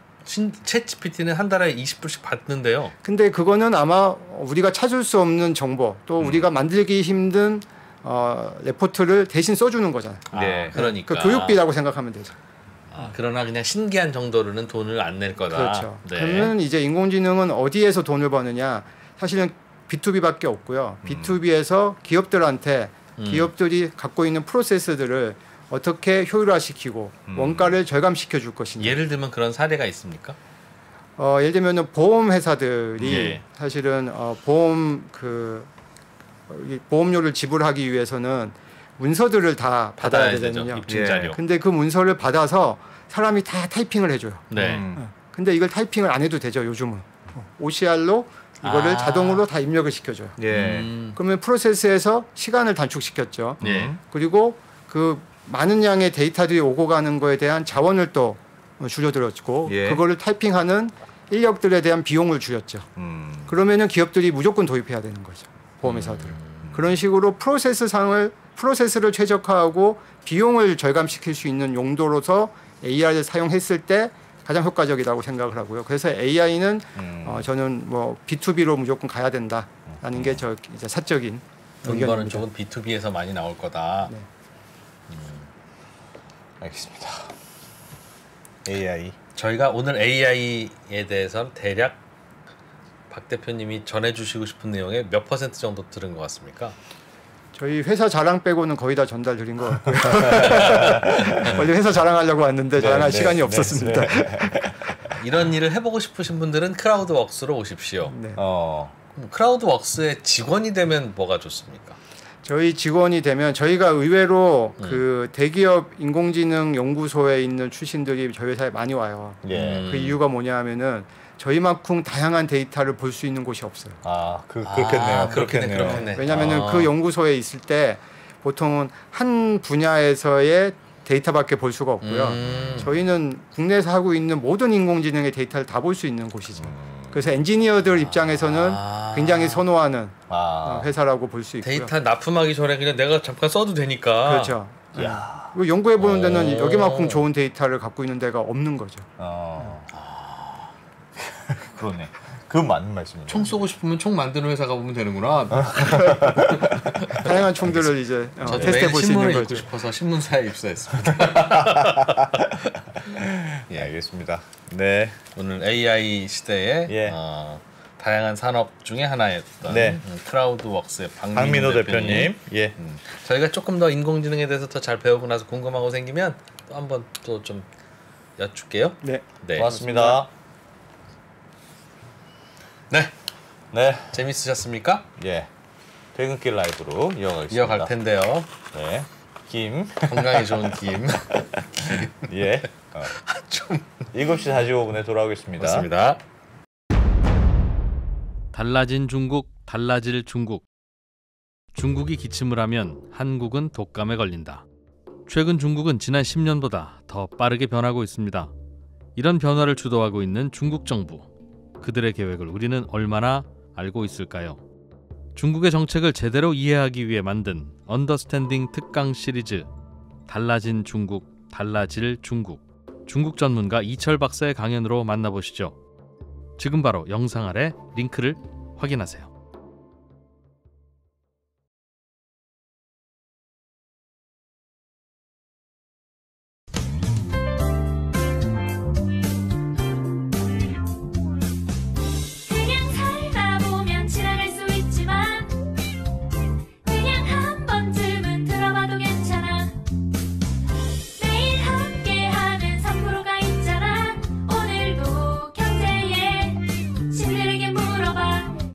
챗GPT는 한 달에 20불씩 받는데요. 근데 그거는 아마 우리가 찾을 수 없는 정보 또 우리가 만들기 힘든 레포트를 대신 써주는 거잖아요. 그러니까 그 교육비라고 생각하면 되죠. 그러나 그냥 신기한 정도로는 돈을 안 낼 거다. 그렇죠. 그러면 이제 인공지능은 어디에서 돈을 버느냐? 사실은 B2B밖에 없고요. B2B에서 기업들한테 기업들이 갖고 있는 프로세스들을 어떻게 효율화시키고 원가를 절감시켜 줄 것인지. 예를 들면 그런 사례가 있습니까? 예를 들면 보험 회사들이 사실은 보험료를 지불하기 위해서는 문서들을 다 받아야 되거든요. 입증 자료. 근데 그 문서를 받아서 사람이 다 타이핑을 해줘요. 네. 근데 이걸 타이핑을 안 해도 되죠, 요즘은. OCR로 이거를 자동으로 다 입력을 시켜줘요. 그러면 프로세스에서 시간을 단축시켰죠. 그리고 그 많은 양의 데이터들이 오고 가는 거에 대한 자원을 또 줄여들었고, 그거를 타이핑하는 인력들에 대한 비용을 줄였죠. 그러면은 기업들이 무조건 도입해야 되는 거죠, 보험회사들. 그런 식으로 프로세스를 최적화하고 비용을 절감시킬 수 있는 용도로서 AI를 사용했을 때 가장 효과적이라고 생각을 하고요. 그래서 AI는 저는 뭐 B2B로 무조건 가야 된다라는 게 저 이제 사적인 의견입니다. 조금 B2B에서 많이 나올 거다. 네. 알겠습니다. AI. 저희가 오늘 AI에 대해서 대략 박 대표님이 전해주시고 싶은 내용의 몇 % 정도 들은 것 같습니까? 저희 회사 자랑 빼고는 거의 다 전달 드린 것 같고요. 원래 회사 자랑하려고 왔는데 자랑할 시간이 없었습니다. 이런 일을 해보고 싶으신 분들은 크라우드웍스로 오십시오. 크라우드웍스의 직원이 되면 뭐가 좋습니까? 저희 직원이 되면 저희가 의외로 그 대기업 인공지능 연구소에 있는 출신들이 저희 회사에 많이 와요. 그 이유가 뭐냐하면은 저희만큼 다양한 데이터를 볼 수 있는 곳이 없어요. 그렇겠네요. 그렇겠네. 왜냐하면은 그 연구소에 있을 때 보통은 한 분야에서의 데이터밖에 볼 수가 없고요. 저희는 국내에서 하고 있는 모든 인공지능의 데이터를 다 볼 수 있는 곳이죠. 그래서 엔지니어들 입장에서는 굉장히 선호하는 회사라고 볼 수 있고요. 데이터 납품하기 전에 그냥 내가 잠깐 써도 되니까. 그렇죠. 연구해 보는 데는 여기만큼 좋은 데이터를 갖고 있는 데가 없는 거죠. 그러네. 그건 맞는 말씀이에요. 총 쏘고 싶으면 총 만드는 회사 가보면 되는구나. 다양한 총들을 이제 테스트해 볼 수 있는 거죠. 읽고 싶어서 신문사에 입사했습니다. 알겠습니다. 네. 오늘 AI 시대에 다양한 산업 중에 하나였던 크라우드웍스의 박민호 대표님. 저희가 조금 더 인공지능에 대해서 더 잘 배우고 나서 궁금한 거 생기면 또 한번 또 좀 여쭐게요. 네. 고맙습니다. 네. 재밌으셨습니까? 퇴근길 라이브로 이어가겠습니다. 이어갈 텐데요. 김. 건강에 좋은 김. 좀 7시 45분에 돌아오겠습니다. 맞습니다. 달라진 중국, 달라질 중국. 중국이 기침을 하면 한국은 독감에 걸린다. 최근 중국은 지난 10년보다 더 빠르게 변하고 있습니다. 이런 변화를 주도하고 있는 중국 정부. 그들의 계획을 우리는 얼마나 알고 있을까요? 중국의 정책을 제대로 이해하기 위해 만든 언더스탠딩 특강 시리즈 달라진 중국, 달라질 중국. 중국 전문가 이철 박사의 강연으로 만나보시죠. 지금 바로 영상 아래 링크를 확인하세요.